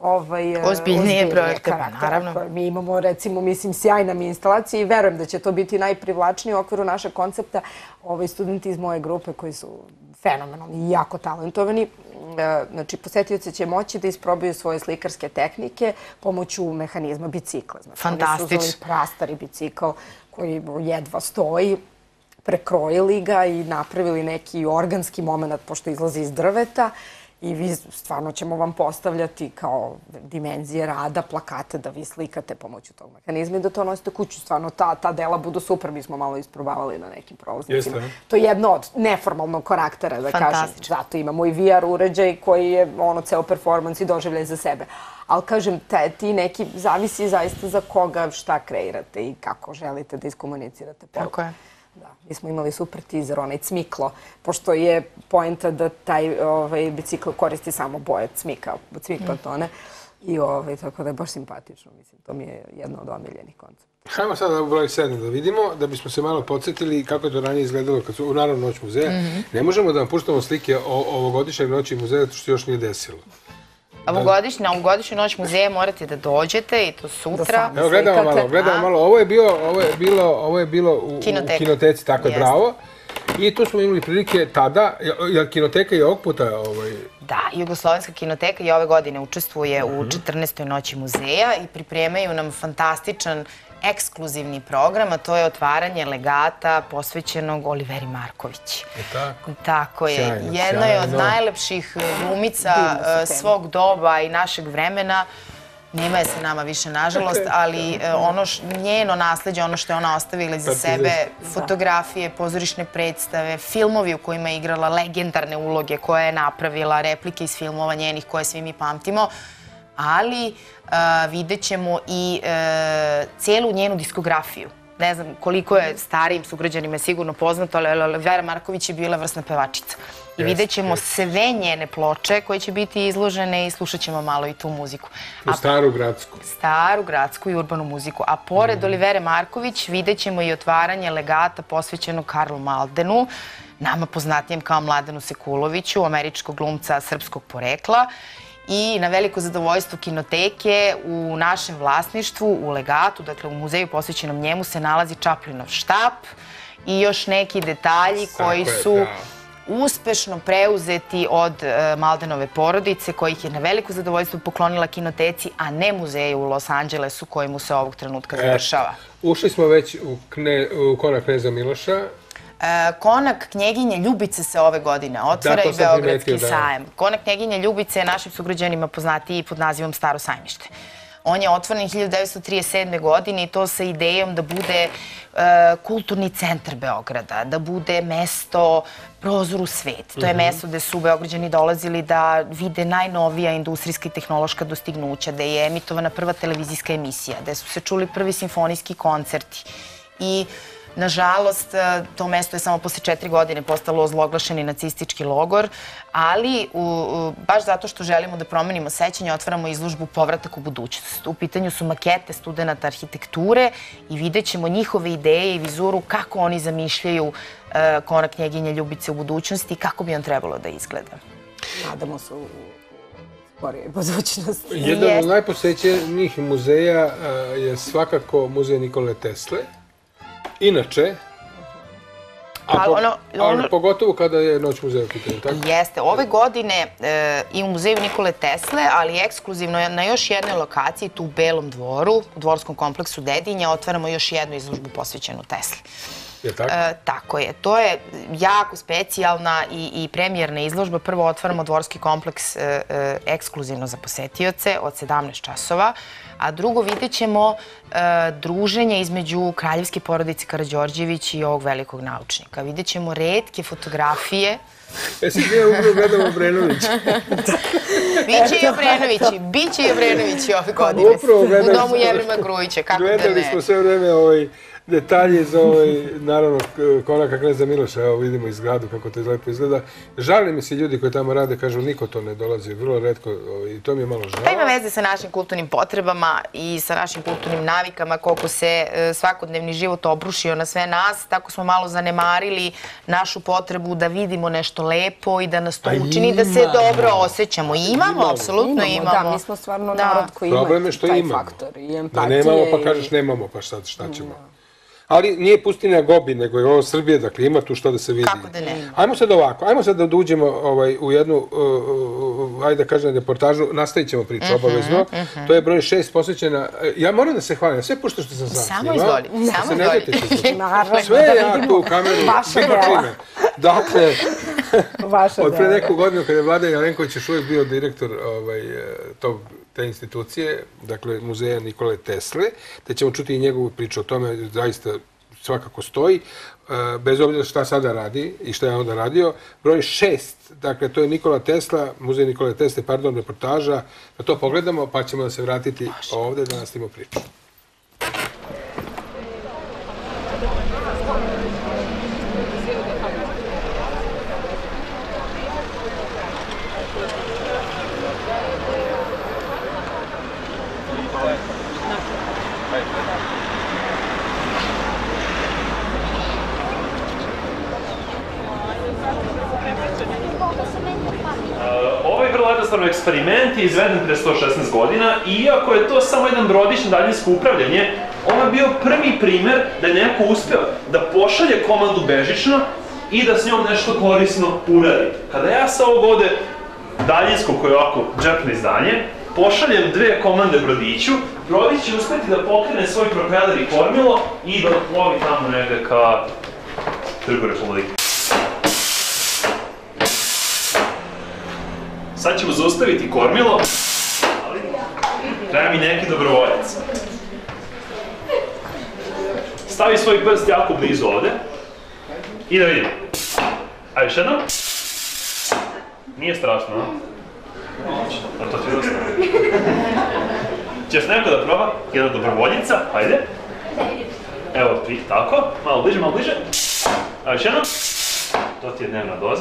ozbiljnije projekte, naravno. Mi imamo, recimo, mislim, sjajna mi instalacija i verujem da će to biti najprivlačnije u okviru našeg koncepta. Studenti iz moje grupe koji su fenomenalni i jako talentovani, znači, posetioci će moći da isprobaju svoje slikarske tehnike pomoću mehanizma bicikla. Fantastično. Oni su uzeli prastari bicikl koji jedva stoji, prekrojili ga i napravili neki organski moment, pošto izlazi iz drveta, i vi stvarno ćemo vam postavljati kao dimenzije rada, plakate da vi slikate pomoću tog mehanizma i da to nosite kuću. Stvarno, ta dela budu super, mi smo malo isprobavali na nekim prolaznicima. To je jedno od neformalnog karaktera, da kažem. Zato imamo i V R uređaj koji je ono ceo performans i doživljaj za sebe. Ali, kažem, ti neki zavisi zaista za koga šta kreirate i kako želite da iskomunicirate poruku. Tako je. Da, mi smo imali super teaser, onaj cmiklo, pošto je poenta da taj bicikl koristi samo boje cmika, cmikla tone. I tako da je baš simpatično, mislim, to mi je jedno od omiljenih koncepta. Hajmo sada u broj sedam da vidimo, da bismo se malo podsjetili kako je to ranije izgledalo kad su u Narodnu noć muzeja. Ne možemo da vam puštamo slike ovogodišnjeg noći muzeja, to što još nije desilo. Na ovogodišnju noć muzeja morate da dođete i to sutra. Evo, gledamo malo, gledamo malo. Ovo je bilo u kinoteci, tako je, bravo. I tu smo imali prilike tada, jer kinoteka je ovog puta... Da, Jugoslovenska kinoteka i ove godine učestvuje u četrnaestoj noći muzeja i pripremaju nam fantastičan ekskluzivni program, a to je otvaranje legata posvećenog Oliveri Marković. Je tako? Tako je. Jedna je od najlepših glumica svog doba i našeg vremena. Nema je se nama više, nažalost, ali njeno nasleđe, ono što je ona ostavila iza sebe, fotografije, pozorišne predstave, filmovi u kojima je igrala legendarne uloge koje je napravila, replike iz filmova njenih koje svi mi pamtimo, ali vidjet ćemo i celu njenu diskografiju. Ne znam koliko je starijim sugrađanima sigurno poznato, ali Olivera Marković je bila vrsna pevačica. I vidjet ćemo sve njene ploče koje će biti izložene i slušat ćemo malo i tu muziku. Tu staru gradsku. Staru gradsku i urbanu muziku. A pored Olivere Marković vidjet ćemo i otvaranje legata posvećenog Karlu Maldenu, nama poznatijem kao Mladenu Sekuloviću, američkog glumca srpskog porekla. I na veliko zadovoljstvo kinoteke u našem vlasništvu, u legatu, dakle u muzeju posvećenom njemu, se nalazi Čaplinov štap i još neki detalji koji su uspešno preuzeti od Maldenove porodice, kojih je na veliko zadovoljstvo poklonila kinoteci, a ne muzeju u Los Angelesu, koji mu se ovog trenutka završava. Ušli smo već u Konak kneza Miloša. Konak knjeginje Ljubice se ove godine otvara i Beogradski sajam. Konak knjeginje Ljubice je našim sugrađanima poznatiji pod nazivom Staro sajmište. On je otvoren hiljadu devetsto trideset sedme. godine i to sa idejom da bude kulturni centar Beograda, da bude mesto, prozor u svet. To je mesto gde su Beograđani dolazili da vide najnovija industrijska i tehnološka dostignuća, gde je emitovana prva televizijska emisija, gde su se čuli prvi simfonijski koncerti. I Nažalost, to mesto je samo posle četiri godine postalo ozloglašeni nacistički logor, ali baš zato što želimo da promenimo sećanje, otvaramo izložbu Povratak u budućnost. U pitanju su makete studenta arhitekture i vidjet ćemo njihove ideje i vizuru kako oni zamišljaju konak Knjeginje Ljubice u budućnosti i kako bi on trebalo da izgleda. Nadamo se u skorijoj budućnosti. Jedan od najposećenijih muzeja je svakako muzej Nikole Tesle. Inače, ali pogotovo kada je Noć muzeja u pitanju, tako? Jeste. Ove godine i u muzeju Nikole Tesle, ali ekskluzivno na još jednoj lokaciji, tu u Belom dvoru, u dvorskom kompleksu Dedinja, otvaramo još jednu izložbu posvećenu Tesli. Je tako? Tako je. To je jako specijalna i premijerna izložba. Prvo otvaramo dvorski kompleks ekskluzivno za posetioce od sedamnaest časova, a drugo vidjet ćemo druženje između kraljevske porodice Karađorđević i ovog velikog naučnika. Vidjet ćemo retke fotografije. Jesi gdje upravo gledamo Obrenovića? Biće i Obrenovići, biće i Obrenovići ove godine. U domu Jevrema Grujića, kako da ne. Gledali smo sve vreme ovaj detalje iz ovaj, naravno, konaka kneza Miloša, evo vidimo iz zgradu kako to lepo izgleda. Žali mi se ljudi koji tamo rade, kažu niko to ne dolazi, vrlo retko i to mi je malo žao. Pa ima veze sa našim kulturnim potrebama i sa našim kulturnim navikama, koliko se svakodnevni život obrušio na sve nas, tako smo malo zanemarili našu potrebu da vidimo nešto lepo i da nas to učini, da se dobro osjećamo. Imamo, apsolutno imamo. Da, mi smo stvarno narod koji ima taj faktor i empatije. Da nemamo pa kažeš nemamo, pa šta ćemo. Ali nije pustinja Gobi, nego je ovo Srbije, dakle ima tu što da se vidi. Kako da ne? Ajmo sad ovako, ajmo sad da uđemo u jednu, ajde da kažem, reportažu, nastavit ćemo priču obavezno. To je broj šest posvećena, ja moram da se hvalim, sve pošto što sam sam snimao. Samo izvoli, samo izvoli. Sve je ja tu u kameru, bilo čime. Dakle, od pre neku godinu kada je Vladan Jelenković još uvijek bio direktor tog te institucije, dakle muzeja Nikole Tesle, te ćemo čuti i njegovu priču o tome, zaista svakako stoji, bez obzira šta sada radi i šta je onda radio. Broj šest, dakle to je Nikola Tesla, muzej Nikole Tesle, pardon, reportaža, da to pogledamo pa ćemo da se vratiti ovde da nastavimo priču. Eksperiment je izveden pre sto šesnaest godina i iako je to samo jedan brodić na daljinsko upravljanje, ovo je bio prvi primer da je neko uspeo da pošalje komandu bežično i da s njom nešto korisno uradi. Kada ja sa ovog ovde daljinsko, koje je ovako džepno izdanje, pošaljem dve komande brodiću, brodić će uspeti da pokrene svoj propeler i kormilo i da plovi tamo negde ka Trgu Republike. Sad ćemo zaustaviti kormilo, ali treba mi neki dobrovoljac. Stavi svoj prst jako blizu ovde i da vidimo. A još jedno? Nije strašno, a? A to ti je dosta. Ćeš neko da proba? Jedna dobrovoljica, hajde. Evo, tako, malo bliže, malo bliže. A još jedno? To ti je dnevna doza.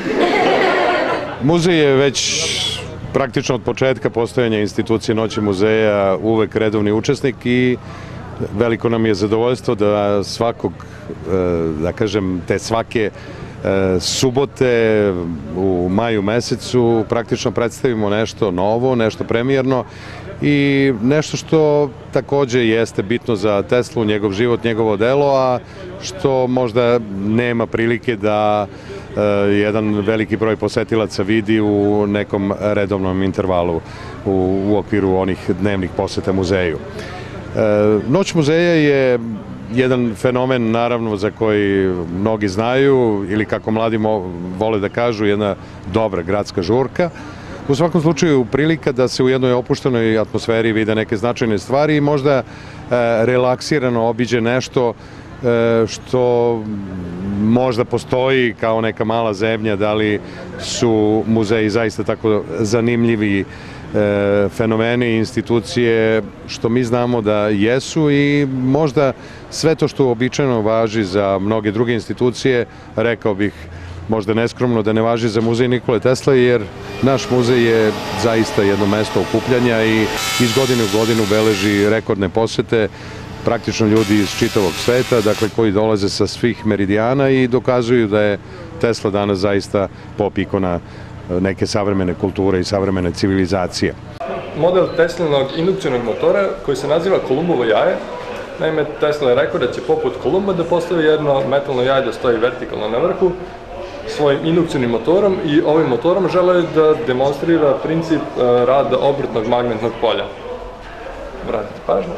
Muzej je već praktično od početka postojanja institucije Noći muzeja uvek redovni učesnik i veliko nam je zadovoljstvo da svakog, da kažem, te svake subote u maju mesecu praktično predstavimo nešto novo, nešto premijerno i nešto što takođe jeste bitno za Teslu, njegov život, njegovo delo, a što možda nema prilike da jedan veliki broj posetilaca vidi u nekom redovnom intervalu u okviru onih dnevnih poseta muzeju. Noć muzeja je jedan fenomen, naravno, za koji mnogi znaju ili kako mladi vole da kažu, jedna dobra gradska žurka. U svakom slučaju prilika da se u jednoj opuštenoj atmosferi vide neke značajne stvari i možda relaksirano obiđe nešto što možda postoji kao neka mala zemlja, da li su muzeji zaista tako zanimljivi fenomeni, institucije, što mi znamo da jesu i možda sve to što uobičajeno važi za mnoge druge institucije, rekao bih možda neskromno da ne važi za muzej Nikole Tesle, jer naš muzej je zaista jedno mesto okupljanja i iz godine u godinu beleži rekordne posete, praktično ljudi iz čitavog sveta, dakle koji dolaze sa svih meridijana i dokazuju da je Tesla danas zaista pop ikona neke savremene kulture i savremene civilizacije. Model Teslinog indukcionog motora koji se naziva Kolumbovo jaje. Naime, Tesla je rekao da će poput Kolumba da postavi jedno metalno jaje da stoji vertikalno na vrhu svojim indukcionim motorom i ovim motorom žele da demonstrira princip rada obrtnog magnetnog polja. Vratite pažnju.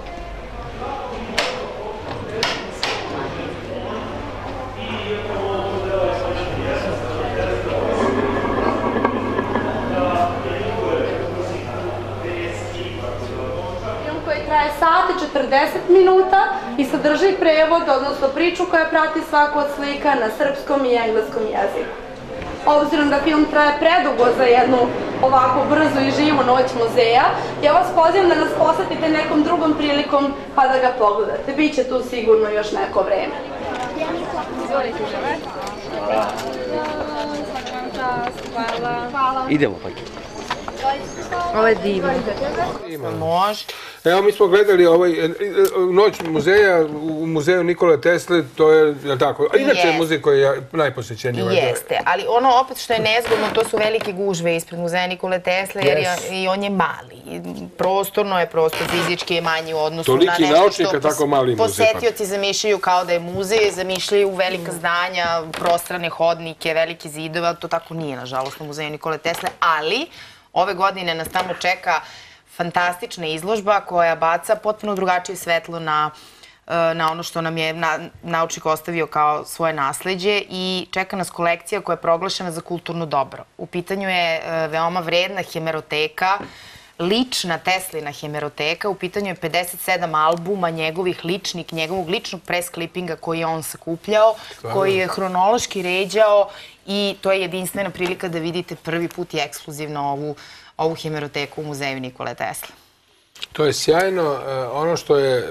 Sat i četrdeset minuta i sadrži prevod, odnosno priču koja prati svaku od slika na srpskom i engleskom jeziku. Obzirom da film traje predugo za jednu ovako brzu i živu noć muzeja, ja vas pozivam da nas posetite nekom drugom prilikom pa da ga pogledate. Biće tu sigurno još neko vreme. Hvala. Idemo pa. Ovo je divno. Može. Evo, mi smo gledali ovaj Noć muzeja u muzeju Nikole Tesle, to je, je tako, a inače je muzej koji je najposećeniji. Jeste, ali ono opet što je nezgodno, to su velike gužve ispred muzeja Nikole Tesle, jer i on je mali. Prostorno je, prostor fizički je manji u odnosu na nešto nešto naučnika, tako mali muzej. Posetioci zamišljaju kao da je muzej, zamišljaju velika zdanja, prostrane hodnike, velike zidove, ali to tako nije, nažalost, na muzeju Nikole Tesle, ali ove godine nas tamo čeka fantastična izložba koja baca potpuno drugačije svetlo na, na ono što nam je na, naučnik ostavio kao svoje nasleđe i čeka nas kolekcija koja je proglašena za kulturno dobro. U pitanju je veoma vredna hemeroteka, lična Teslina hemeroteka, u pitanju je pedeset sedam albuma njegovih ličnih, njegovog ličnog press klipinga koji je on sakupljao, koji je hronološki ređao i to je jedinstvena prilika da vidite prvi put i ekskluzivno ovu ovu hemeroteku u muzeju Nikole Tesle. To je sjajno. Ono što je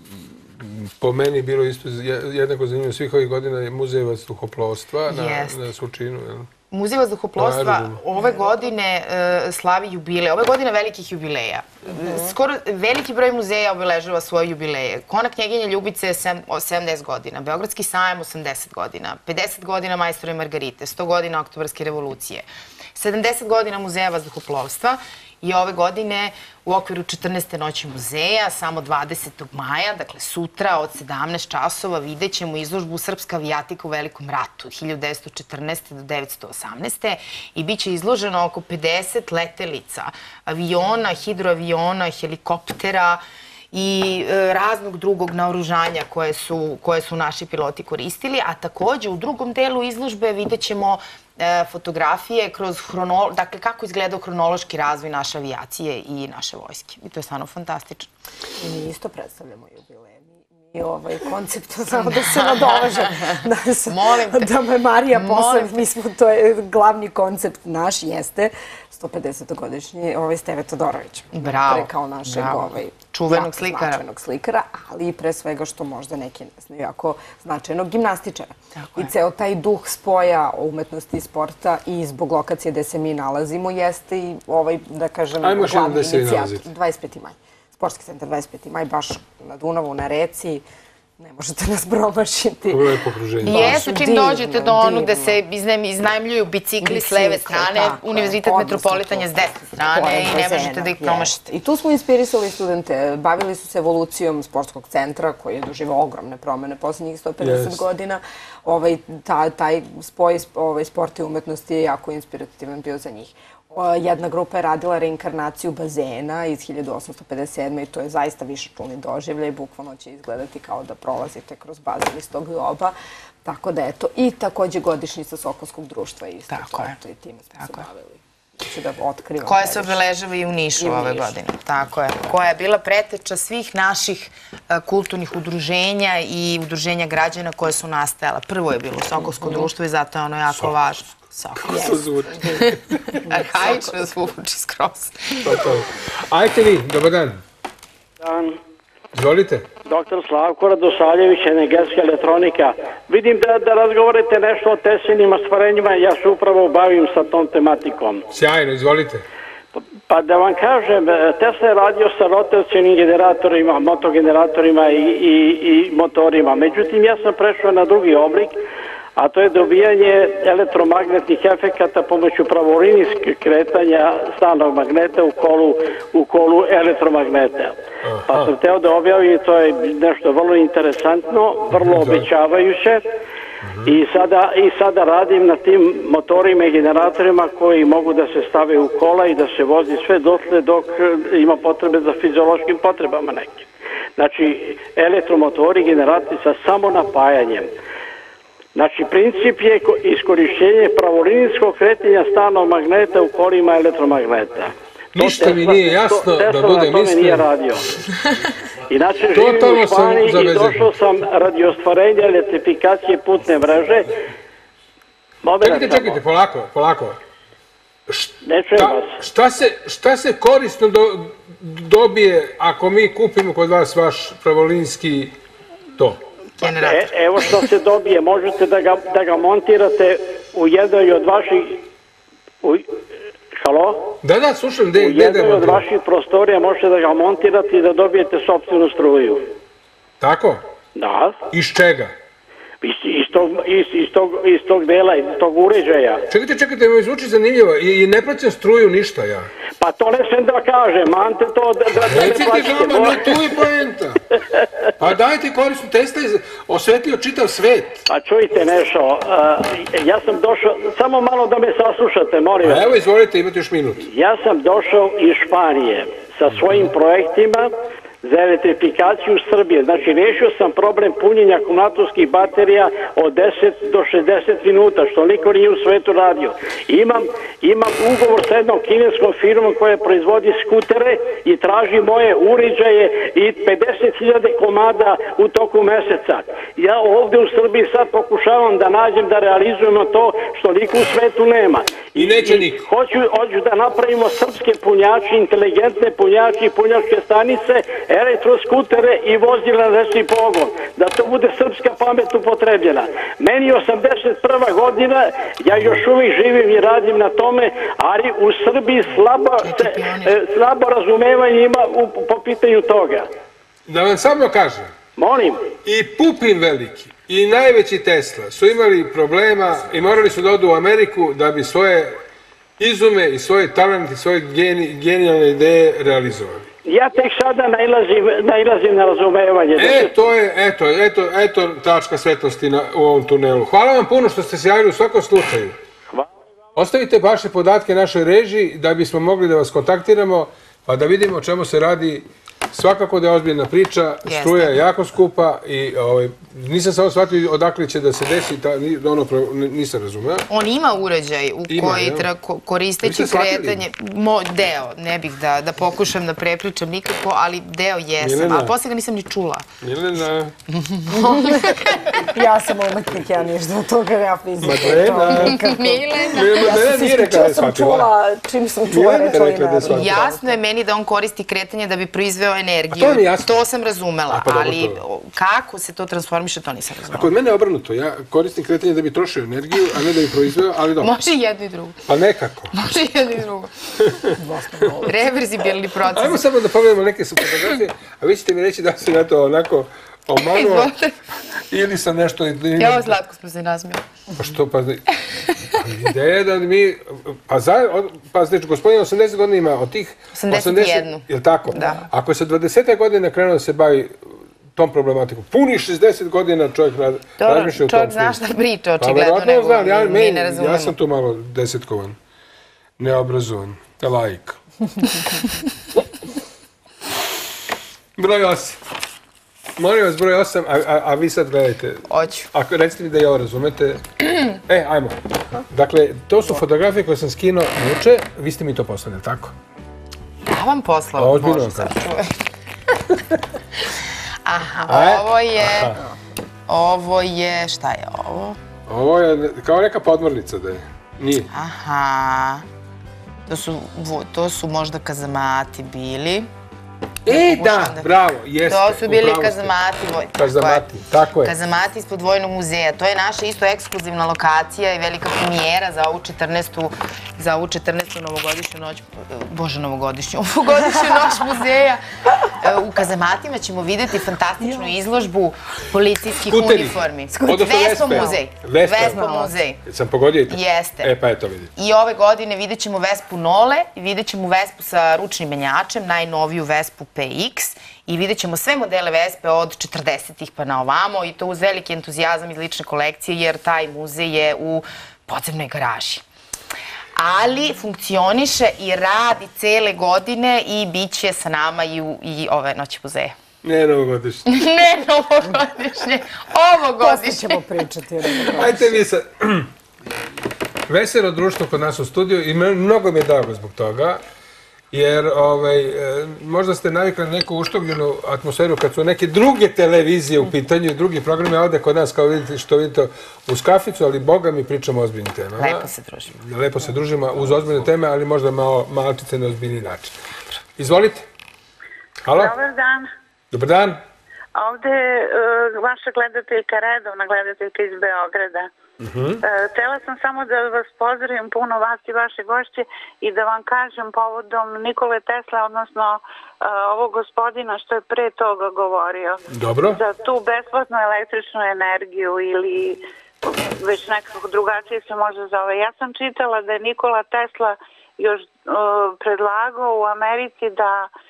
po meni bilo isto jednako zanimljivo svih ovih godina je muzej vazduhoplovstva na Surčinu. Muzej vazduhoplovstva ove godine slavi jubileje. Ove godine velikih jubileja. Skoro veliki broj muzeja obeležava svoje jubileje. Kona knjeginje Ljubice je sedamdeset godina, Beogradski sajam osamdeset godina, pedeset godina Majstora i Margarite, sto godina Oktobarske revolucije, sedamdeset godina muzeja vazduhoplovstva i ove godine u okviru četrnaeste noći muzeja, samo dvadesetog maja, dakle sutra od sedamnaest časova, vidjet ćemo izložbu Srpska avijatika u Velikom ratu hiljadu devetsto četrnaeste do devetsto osamnaeste i bit će izloženo oko pedeset letelica, aviona, hidroaviona, helikoptera i raznog drugog naoružanja koje su, koje su naši piloti koristili, a takođe u drugom delu izložbe vidjet ćemo fotografije kroz hrono, dakle kako izgledao hronološki razvoj naše avijacije i naše vojske. I to je stvarno fantastično. I mi isto predstavljamo jubileje. Mi ovaj koncept, samo da se nadovežem. Da me Marija posle, mi smo, to je glavni koncept naš, jeste sto pedesetogodišnji Steve Todorović. Bravo. Kao našeg čuvenog slikara. Značajnog slikara, ali i pre svega što možda neki ne znaju, jako značajnog gimnastičara. I ceo taj duh spoja umetnosti i sporta i zbog lokacije gde se mi nalazimo jeste i ovaj, da kažem, glavni inicijator. dvadeset peti maj. Sportski centar dvadeset peti maj, baš na Dunavu, na reci. Ne možete nas promašiti. Lepo okruženje. Jeste, čim dođete do onu gde se iznajmljuju bicikli s leve strane, Univerzitet Metropolitan je s desne strane i ne možete da ih promašite. I tu smo inspirisali studente. Bavili su se evolucijom sportskog centra koji je doživao ogromne promene poslednjih sto pedeset godina. Taj spoj sporta i umetnosti je jako inspirativan bio za njih. Jedna grupa je radila reinkarnaciju bazena iz hiljadu osamsto pedeset sedme i to je zaista više čulni doživljaj. Bukvalno će izgledati kao da prolazite kroz bazen iz tog globa. Tako da eto. I takođe godišnjica Sokolskog društva isto. Tako je. I time smo se bavili. Koja se obeležava i u Nišu ove godine. Tako je. Koja je bila preteča svih naših kulturnih udruženja i udruženja građana koje su nastajala. Prvo je bilo Sokolsko društvo i zato je ono jako važno. Svako. To zvuči. Arhaično zvuči skroz. Ajte vi, dobar dan. Dan. Izvolite. Doktor Slavko Radosavljević, energetska elektronika. Vidim da, da razgovarate nešto o Teslinim stvarenjima, ja se upravo bavim sa tom tematikom. Sjajno, izvolite. Pa, pa da vam kažem, Tesla je radio sa rotacionim generatorima, motogeneratorima i, i, i motorima. Međutim, ja sam prešao na drugi oblik, a to je dobijanje elektromagnetnih efekata pomoću pravolinijskih kretanja stalnog magneta u kolu, u kolu elektromagneta. Pa sam teo da objavim, to je nešto vrlo interesantno, vrlo obećavajuće. I sada, I sada radim na tim motorima i generatorima koji mogu da se stave u kola i da se vozi sve dotle dok ima potrebe za fiziološkim potrebama nekim. Znači, elektromotori i generatori sa samo napajanjem. Znači, princip je iskorišćenje pravolinijskog kretanja stalnog magneta u kolima elektromagneta. Ništa mi nije jasno da budem iskren. Nije radio. Inače, živim u Španiji i došao sam radi ostvarenja elektrifikacije putne mreže. Čekajte, čekajte, polako, polako. Ne čujem vas. Šta se korisno dobije ako mi kupimo kod vas vaš pravolinijski to? Evo što se dobije, možete da ga montirate u jednoj od vaših... Halo? Da, da, slušam, gde je? U jednoj od vaših prostorija možete da ga montirate i da dobijete sopstvenu struju. Tako? Da. Iz čega? Iz tog dela, iz tog uređaja. Čekajte, čekajte, mi zvuči zanimljivo i ne plaćam struju ništa ja. Pa to ne sam da kažem, mante to da ne plaćate. Recite žama, no tu je poenta. Pa dajte korisno, Tesla je osvetlio čitav svet. Pa čujte nešto, ja sam došao, samo malo da me saslušate, molim vas. Evo izvolite, imate još minut. Ja sam došao iz Španije sa svojim projektima za elektrifikaciju Srbije. Znači, rešio sam problem punjenja akumulatorskih baterija od deset do šezdeset minuta, što niko nije u svetu radio. Imam, imam ugovor sa jednom kineskom firmom koja proizvodi skutere i traži moje uređaje i pedeset hiljada komada u toku meseca. Ja ovde u Srbiji sad pokušavam da nađem, da realizujemo to što niko u svetu nema. I neće niko. Hoću, hoću da napravimo srpske punjače, inteligentne punjače i punjačke stanice, elektroskutere i vozila na rečni pogon. Da to bude srpska pamet upotrebljena. Meni je osamdeset prva godina, ja još uvijek živim i radim na tome, ali u Srbiji slabo, se, slabo razumevanje ima u, po pitanju toga. Da vam samo kažem. Molim. I Pupin veliki i najveći Tesla su imali problema i morali su da odu u Ameriku da bi svoje izume i svoje talente i svoje genijalne ideje realizovali. Ja tek sada nailazim na razumevanje. E, to je, eto, eto, eto tačka svetlosti u ovom tunelu. Hvala vam puno što ste se javili u svakom slučaju. Hvala. Ostavite vaše podatke našoj režiji da bismo mogli da vas kontaktiramo, pa da vidimo o čemu se radi. Svakako da je ozbiljna priča, struja je jako skupa i nisam samo shvatio odakle će da se desi, ono nisam razumeo. On ima uređaj u koji koristeći kretanje, deo, ne bih da pokušam da prepričam nikako, ali deo jesam, ali posle ga nisam ni čula. Milena. Ja sam umetnik, ja ništa od toga, ja fizika. Milena. Ja sam čula, čim sam čula rečoj. Jasno je meni da on koristi kretanje da bi proizveo energiju. To sam razumela, ali kako se to transformiše, to nisam razumela. A kod mene je obrnuto. Ja koristim kretanje da bi trošio energiju, a ne da bi proizveo, ali dobro. Može i jedno i drugo. Pa nekako. Može i jedno i drugo. Reverzibilni proces. Ajmo samo da pogledamo neke su fotografije, a vi ćete mi reći da sam ja to onako omanuo ili sam nešto... Ja ovo slatko smo se nasmijali. Pa što, pa... Ideja je da mi... Pa znači, gospodin osamdeset godina ima od tih... osamdeset jedan. Je li tako? Da. Ako je sa dvadeset godina krenuo da se bavi tom problematikom, puni šezdeset godina čovjek razmišlja o tom. Čovjek zna šta priča, očigledno nego mi ne razumemo. Ja sam tu malo desetkovan, neobrazovan, laik. Broj osam. Molim vas, broj osam, a vi sad gledajte. Hoću. Recite mi da je ovo razumete. E, ajmo. Dakle, to su fotografije koje sam skinuo juče. Vi ste mi to poslali, tako? Ja vam poslao. Može sad čuje. Aha, ovo je... Ovo je... Šta je ovo? Ovo je kao neka podmornica da je. Nije. Aha. To su možda kazamati bili. E, da, bravo, jeste. To su bili kazamati. Kazamati, tako je. Kazamati ispod Vojnog muzeja. To je naša isto ekskluzivna lokacija i velika premijera za ovu četrnaestu za ovu četrnaestu novogodišnju noć, bože novogodišnju, ovogodišnju noć muzeja. U kazamatima ćemo vidjeti fantastičnu izložbu policijskih uniformi. Vespo muzej. Vespo muzej. Sam pogodio i to? Jeste. E, pa eto vidite. I ove godine vidjet ćemo Vespu Nole i vidjet ćemo Vespu sa ručnim menjačem, najnoviju Vespu P X i vidjet ćemo sve modele Vespe od četrdesetih pa na ovamo i to uz veliki entuzijazam iz lične kolekcije jer taj muzej je u podzemnoj garaži. Ali funkcioniše i radi cele godine i bit će sa nama i ove noći muzeja. Ne novogodišnje. Ne novogodišnje, ovogodišnje. Poslije ćemo pričati. Ajte vi sad. Veselo društvo kod nas u studiju i mnogo mi je drago zbog toga. Jer možda ste navikli na neku uštogljenu atmosferu kad su neke druge televizije u pitanju i drugi programi, a ovde kod nas, kao vidite, što vidite, uz kaficu, ali boga mi pričamo o ozbiljnim temama. Lepo se družimo. Lepo se družimo uz ozbiljne teme, ali možda malčice na ozbiljni način. Izvolite. Halo? Dobar dan. Dobar dan. Ovde je vaša gledateljka, redovna gledateljka iz Beograda. Htela sam samo da vas pozdravim puno vas i vaše gošće i da vam kažem povodom Nikole Tesle, odnosno ovog gospodina što je pre toga govorio. Dobro. Za tu besplatnu električnu energiju ili već nekako drugačije se može zove. Ja sam čitala da je Nikola Tesla još predlagao u Americi da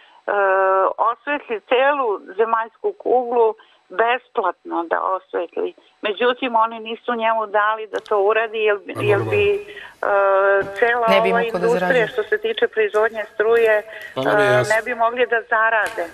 osvetli celu zemaljsku kuglu besplatno da osvetli. Međutim, oni nisu njemu dali da to uradi, jer bi cela ova industrija što se tiče proizvodnje struje ne bi mogli da zarade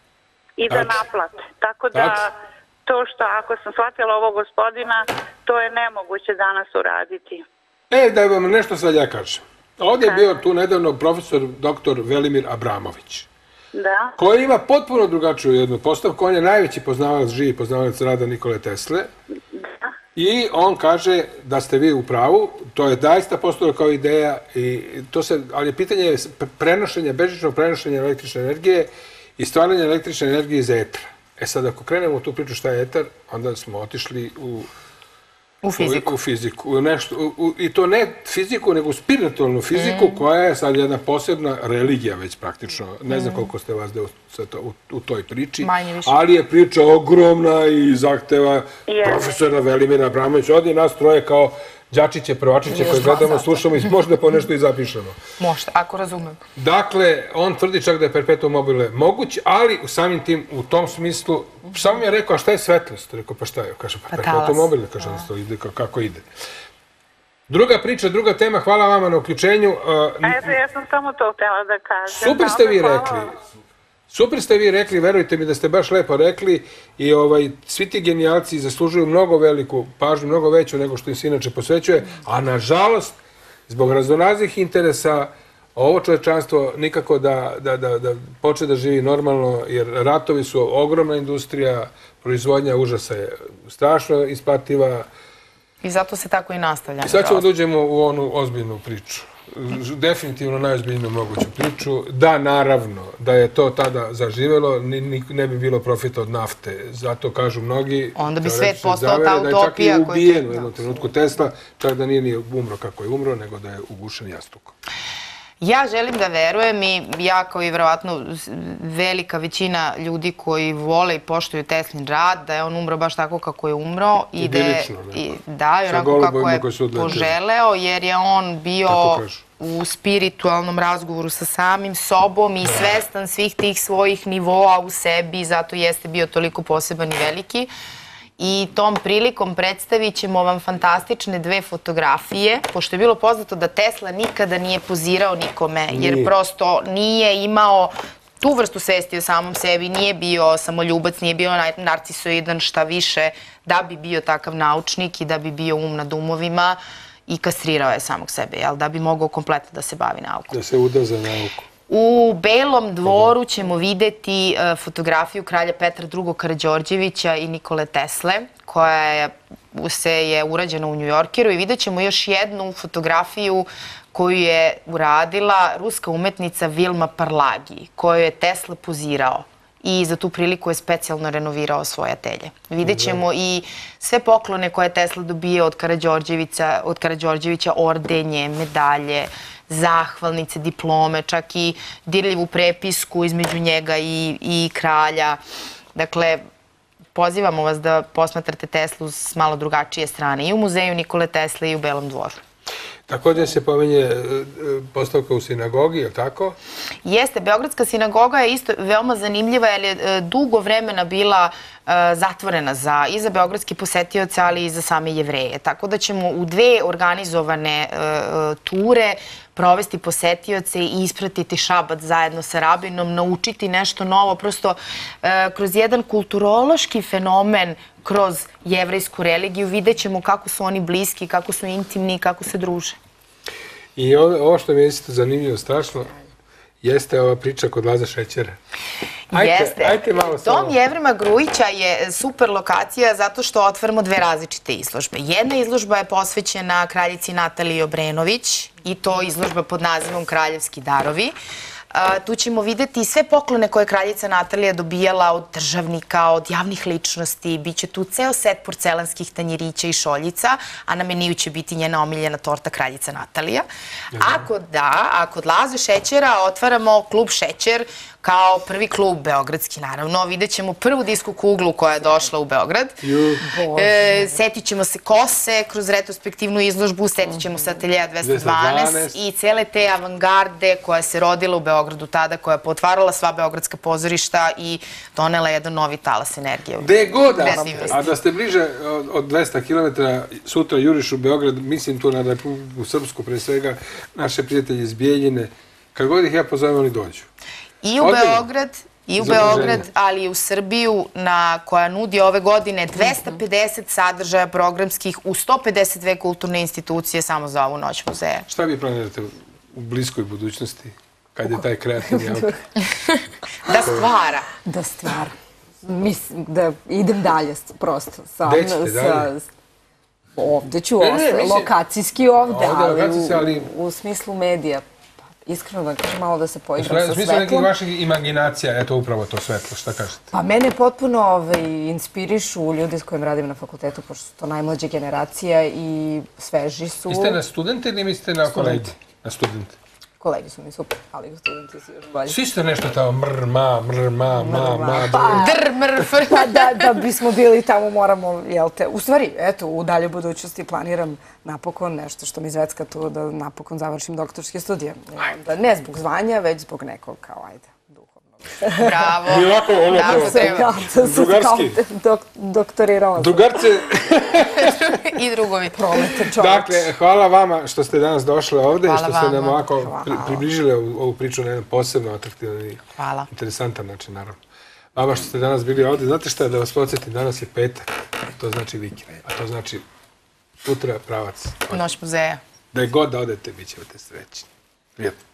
i da naplate. Tako da to što, ako sam shvatila ovo gospodina, to je nemoguće danas uraditi. E, da vam nešto sad ja kažem. Ovdje je bio tu nedavno profesor doktor Velimir Abramović. Da. Koji ima potpuno drugačiju jednu postavku. On je najveći poznavalac, živi poznavalac rada Nikole Tesle. Da. I on kaže da ste vi u pravu, to je daista postalo kao ideja, ali je pitanje prenošenja, bežičnog prenošenja električne energije i stvaranja električne energije iz etra. E sad, ako krenemo u tu priču šta je etar, onda smo otišli u... U fiziku. U fiziku. I to ne fiziku, nego spiritualnu fiziku, koja je sad jedna posebna religija već praktično. Ne znam koliko ste vas deo u toj priči, ali je priča ogromna i zahteva profesora Velimira Abramovića. Ovdje nas troje kao đačiće, prvačiće koje gledamo, slušamo i možda po nešto i zapišemo. Možda, ako razumem. Dakle, on tvrdi čak da je perpetuum mobile moguć, ali samim tim, u tom smislu, samo mi je rekao, a šta je svetlost? Rekao, pa šta je? Kaže, pa perpetuum mobile, kaže, kako ide. Druga priča, druga tema, hvala vama na uključenju. Eto, ja sam samo to htjela da kažem. Super ste vi rekli. Super ste vi rekli, verujte mi da ste baš lepo rekli i svi ti genijalci zaslužuju mnogo veliku pažnju, mnogo veću nego što im se inače posvećuje, a nažalost, zbog raznoraznih interesa, ovo čovečanstvo nikako da počne da živi normalno, jer ratovi su ogromna industrija, proizvodnja užasa je strašno isplativa. I zato se tako i nastavlja. I sad ćemo da uđemo u onu ozbiljnu priču. Definitivno najozbiljniju moguću priču. Da, naravno, da je to tada zaživelo, ne bi bilo profita od nafte. Zato kažu mnogi... Onda bi svet postao ta utopija. Da je čak i ubijen u jednom trenutku Tesla, čak da nije ni umro kako je umro, nego da je ugušen jastukom. Ja želim da verujem i ja kao i verovatno velika većina ljudi koji vole i poštuju Teslin rad, da je on umro baš tako kako je umro. Idilično. Da, i onako kako je poželeo, jer je on bio u spiritualnom razgovoru sa samim sobom i svestan svih tih svojih nivoa u sebi, zato jeste bio toliko poseban i veliki. I tom prilikom predstavit ćemo vam fantastične dve fotografije, pošto je bilo poznato da Tesla nikada nije pozirao nikome, jer prosto nije imao tu vrstu svesti o samom sebi, nije bio samoljubac, nije bio narcisoidan, šta više, da bi bio takav naučnik i da bi bio um nad umovima i kastrirao je samog sebe, da bi mogao kompletno da se bavi naukom. Da se uda za nauku. U Belom dvoru ćemo videti fotografiju kralja Petra drugog Karađorđevića i Nikole Tesle, koja je se je urađeno u Njujorkeru i vidjet ćemo još jednu fotografiju koju je uradila ruska umetnica Vilma Parlagi, koju je Tesla pozirao i za tu priliku je specijalno renovirao svoje atelje. Vidjet ćemo i sve poklone koje je Tesla dobio od Karađorđevića, od Karađorđevića, ordenje, medalje, zahvalnice, diplome, čak i dirljivu prepisku između njega i, i kralja. Dakle, pozivamo vas da posmatrate Teslu s malo drugačije strane i u muzeju Nikole Tesle i u Belom dvoru. Također se pominje postavka u sinagogi, je li tako? Jeste, Beogradska sinagoga je isto veoma zanimljiva jer je dugo vremena bila zatvorena za, i za beogradske posetioce, ali i za same Jevreje. Tako da ćemo u dve organizovane ture provesti posetioce i ispratiti šabat zajedno sa rabinom, naučiti nešto novo, prosto kroz jedan kulturološki fenomen, kroz jevrejsku religiju, vidjet ćemo kako su oni bliski, kako su intimni i kako se druže. I ovo što mi je isto zanimljivo strašno, jeste ova priča kod Laze Šećera. Jeste. Dom Jevrema Grujića je super lokacija zato što otvaramo dve različite izložbe. Jedna izložba je posvećena kraljici Nataliji Obrenović i to izložba pod nazivom Kraljevski darovi. Tu ćemo vidjeti sve poklone koje je kraljica Natalija dobijala od državnika, od javnih ličnosti. Biće tu ceo set porcelanskih tanjirića i šoljica, a na meniju će biti njena omiljena torta kraljica Natalija. Ako da, a kod Laze Šećera otvaramo klub Šećer kao prvi klub beogradski, naravno. Vidjet ćemo prvu disku kuglu koja je došla u Beograd. Setit ćemo se Kose kroz retrospektivnu izložbu, setit ćemo se Ateljeja dvesta dvanaest i cele te avangarde koja se rodila u Beogradu tada, koja je potvarala sva beogradska pozorišta i donela jedan novi talas energije. Gde god, a da ste bliže od dvesta kilometara, sutra juriš u Beograd, mislim tu na Republiku Srpsku, pre svega, naše prijatelje iz Bijeljine, kad god ih ja pozovem, oni dođu. I u Beograd, i u Beograd, ali i u Srbiju, koja nudi ove godine dvesta pedeset sadržaja programskih u sto pedeset dve kulturne institucije samo za ovu noć muzeja. Šta vi planirate u bliskoj budućnosti, kad je taj kreativni autor? Da stvara. Da stvara. Mislim da idem dalje, prosto. Gde ćete dalje? Ovde ću, lokacijski ovde, ali u smislu medija. Iskreno vam kažem, malo da se poigram sa svetlom. U smislu nekih vaših imaginacija, eto upravo to svetlo, šta kažete? Pa mene potpuno inspirišu ljudi s kojim radim na fakultetu, pošto su to najmlađa generacija i sveži su. Jeste na studente ili mislite na kolegi? Na studente. Kolegi su mi super, ali studenti su još bolji. Svi ste nešto tamo mr, ma, mr, ma, ma, ma, dr, mr, fr. Pa da bismo bili tamo moramo, jel te, u stvari, eto, u dalje budućnosti planiram napokon nešto što mi zvecka tu, da napokon završim doktorske studije. Ne zbog zvanja, već zbog nekog, kao, ajde, duhovnog. Bravo. I ovako, ono prvo. Drugarski. Doktorirala sam. Drugarce. I drugovi. Prolete čovječ. Dakle, hvala vama što ste danas došle ovde i što ste nam ovako približili ovu priču na jedan posebno atraktivan i interesantan način, naravno. Vama što ste danas bili ovde, znate šta, da vas podsjetim, danas je petak, to znači vikend, a to znači sutra pravac. Noć muzeja. Da je god da odete, bit ćete srećni. Prijetno.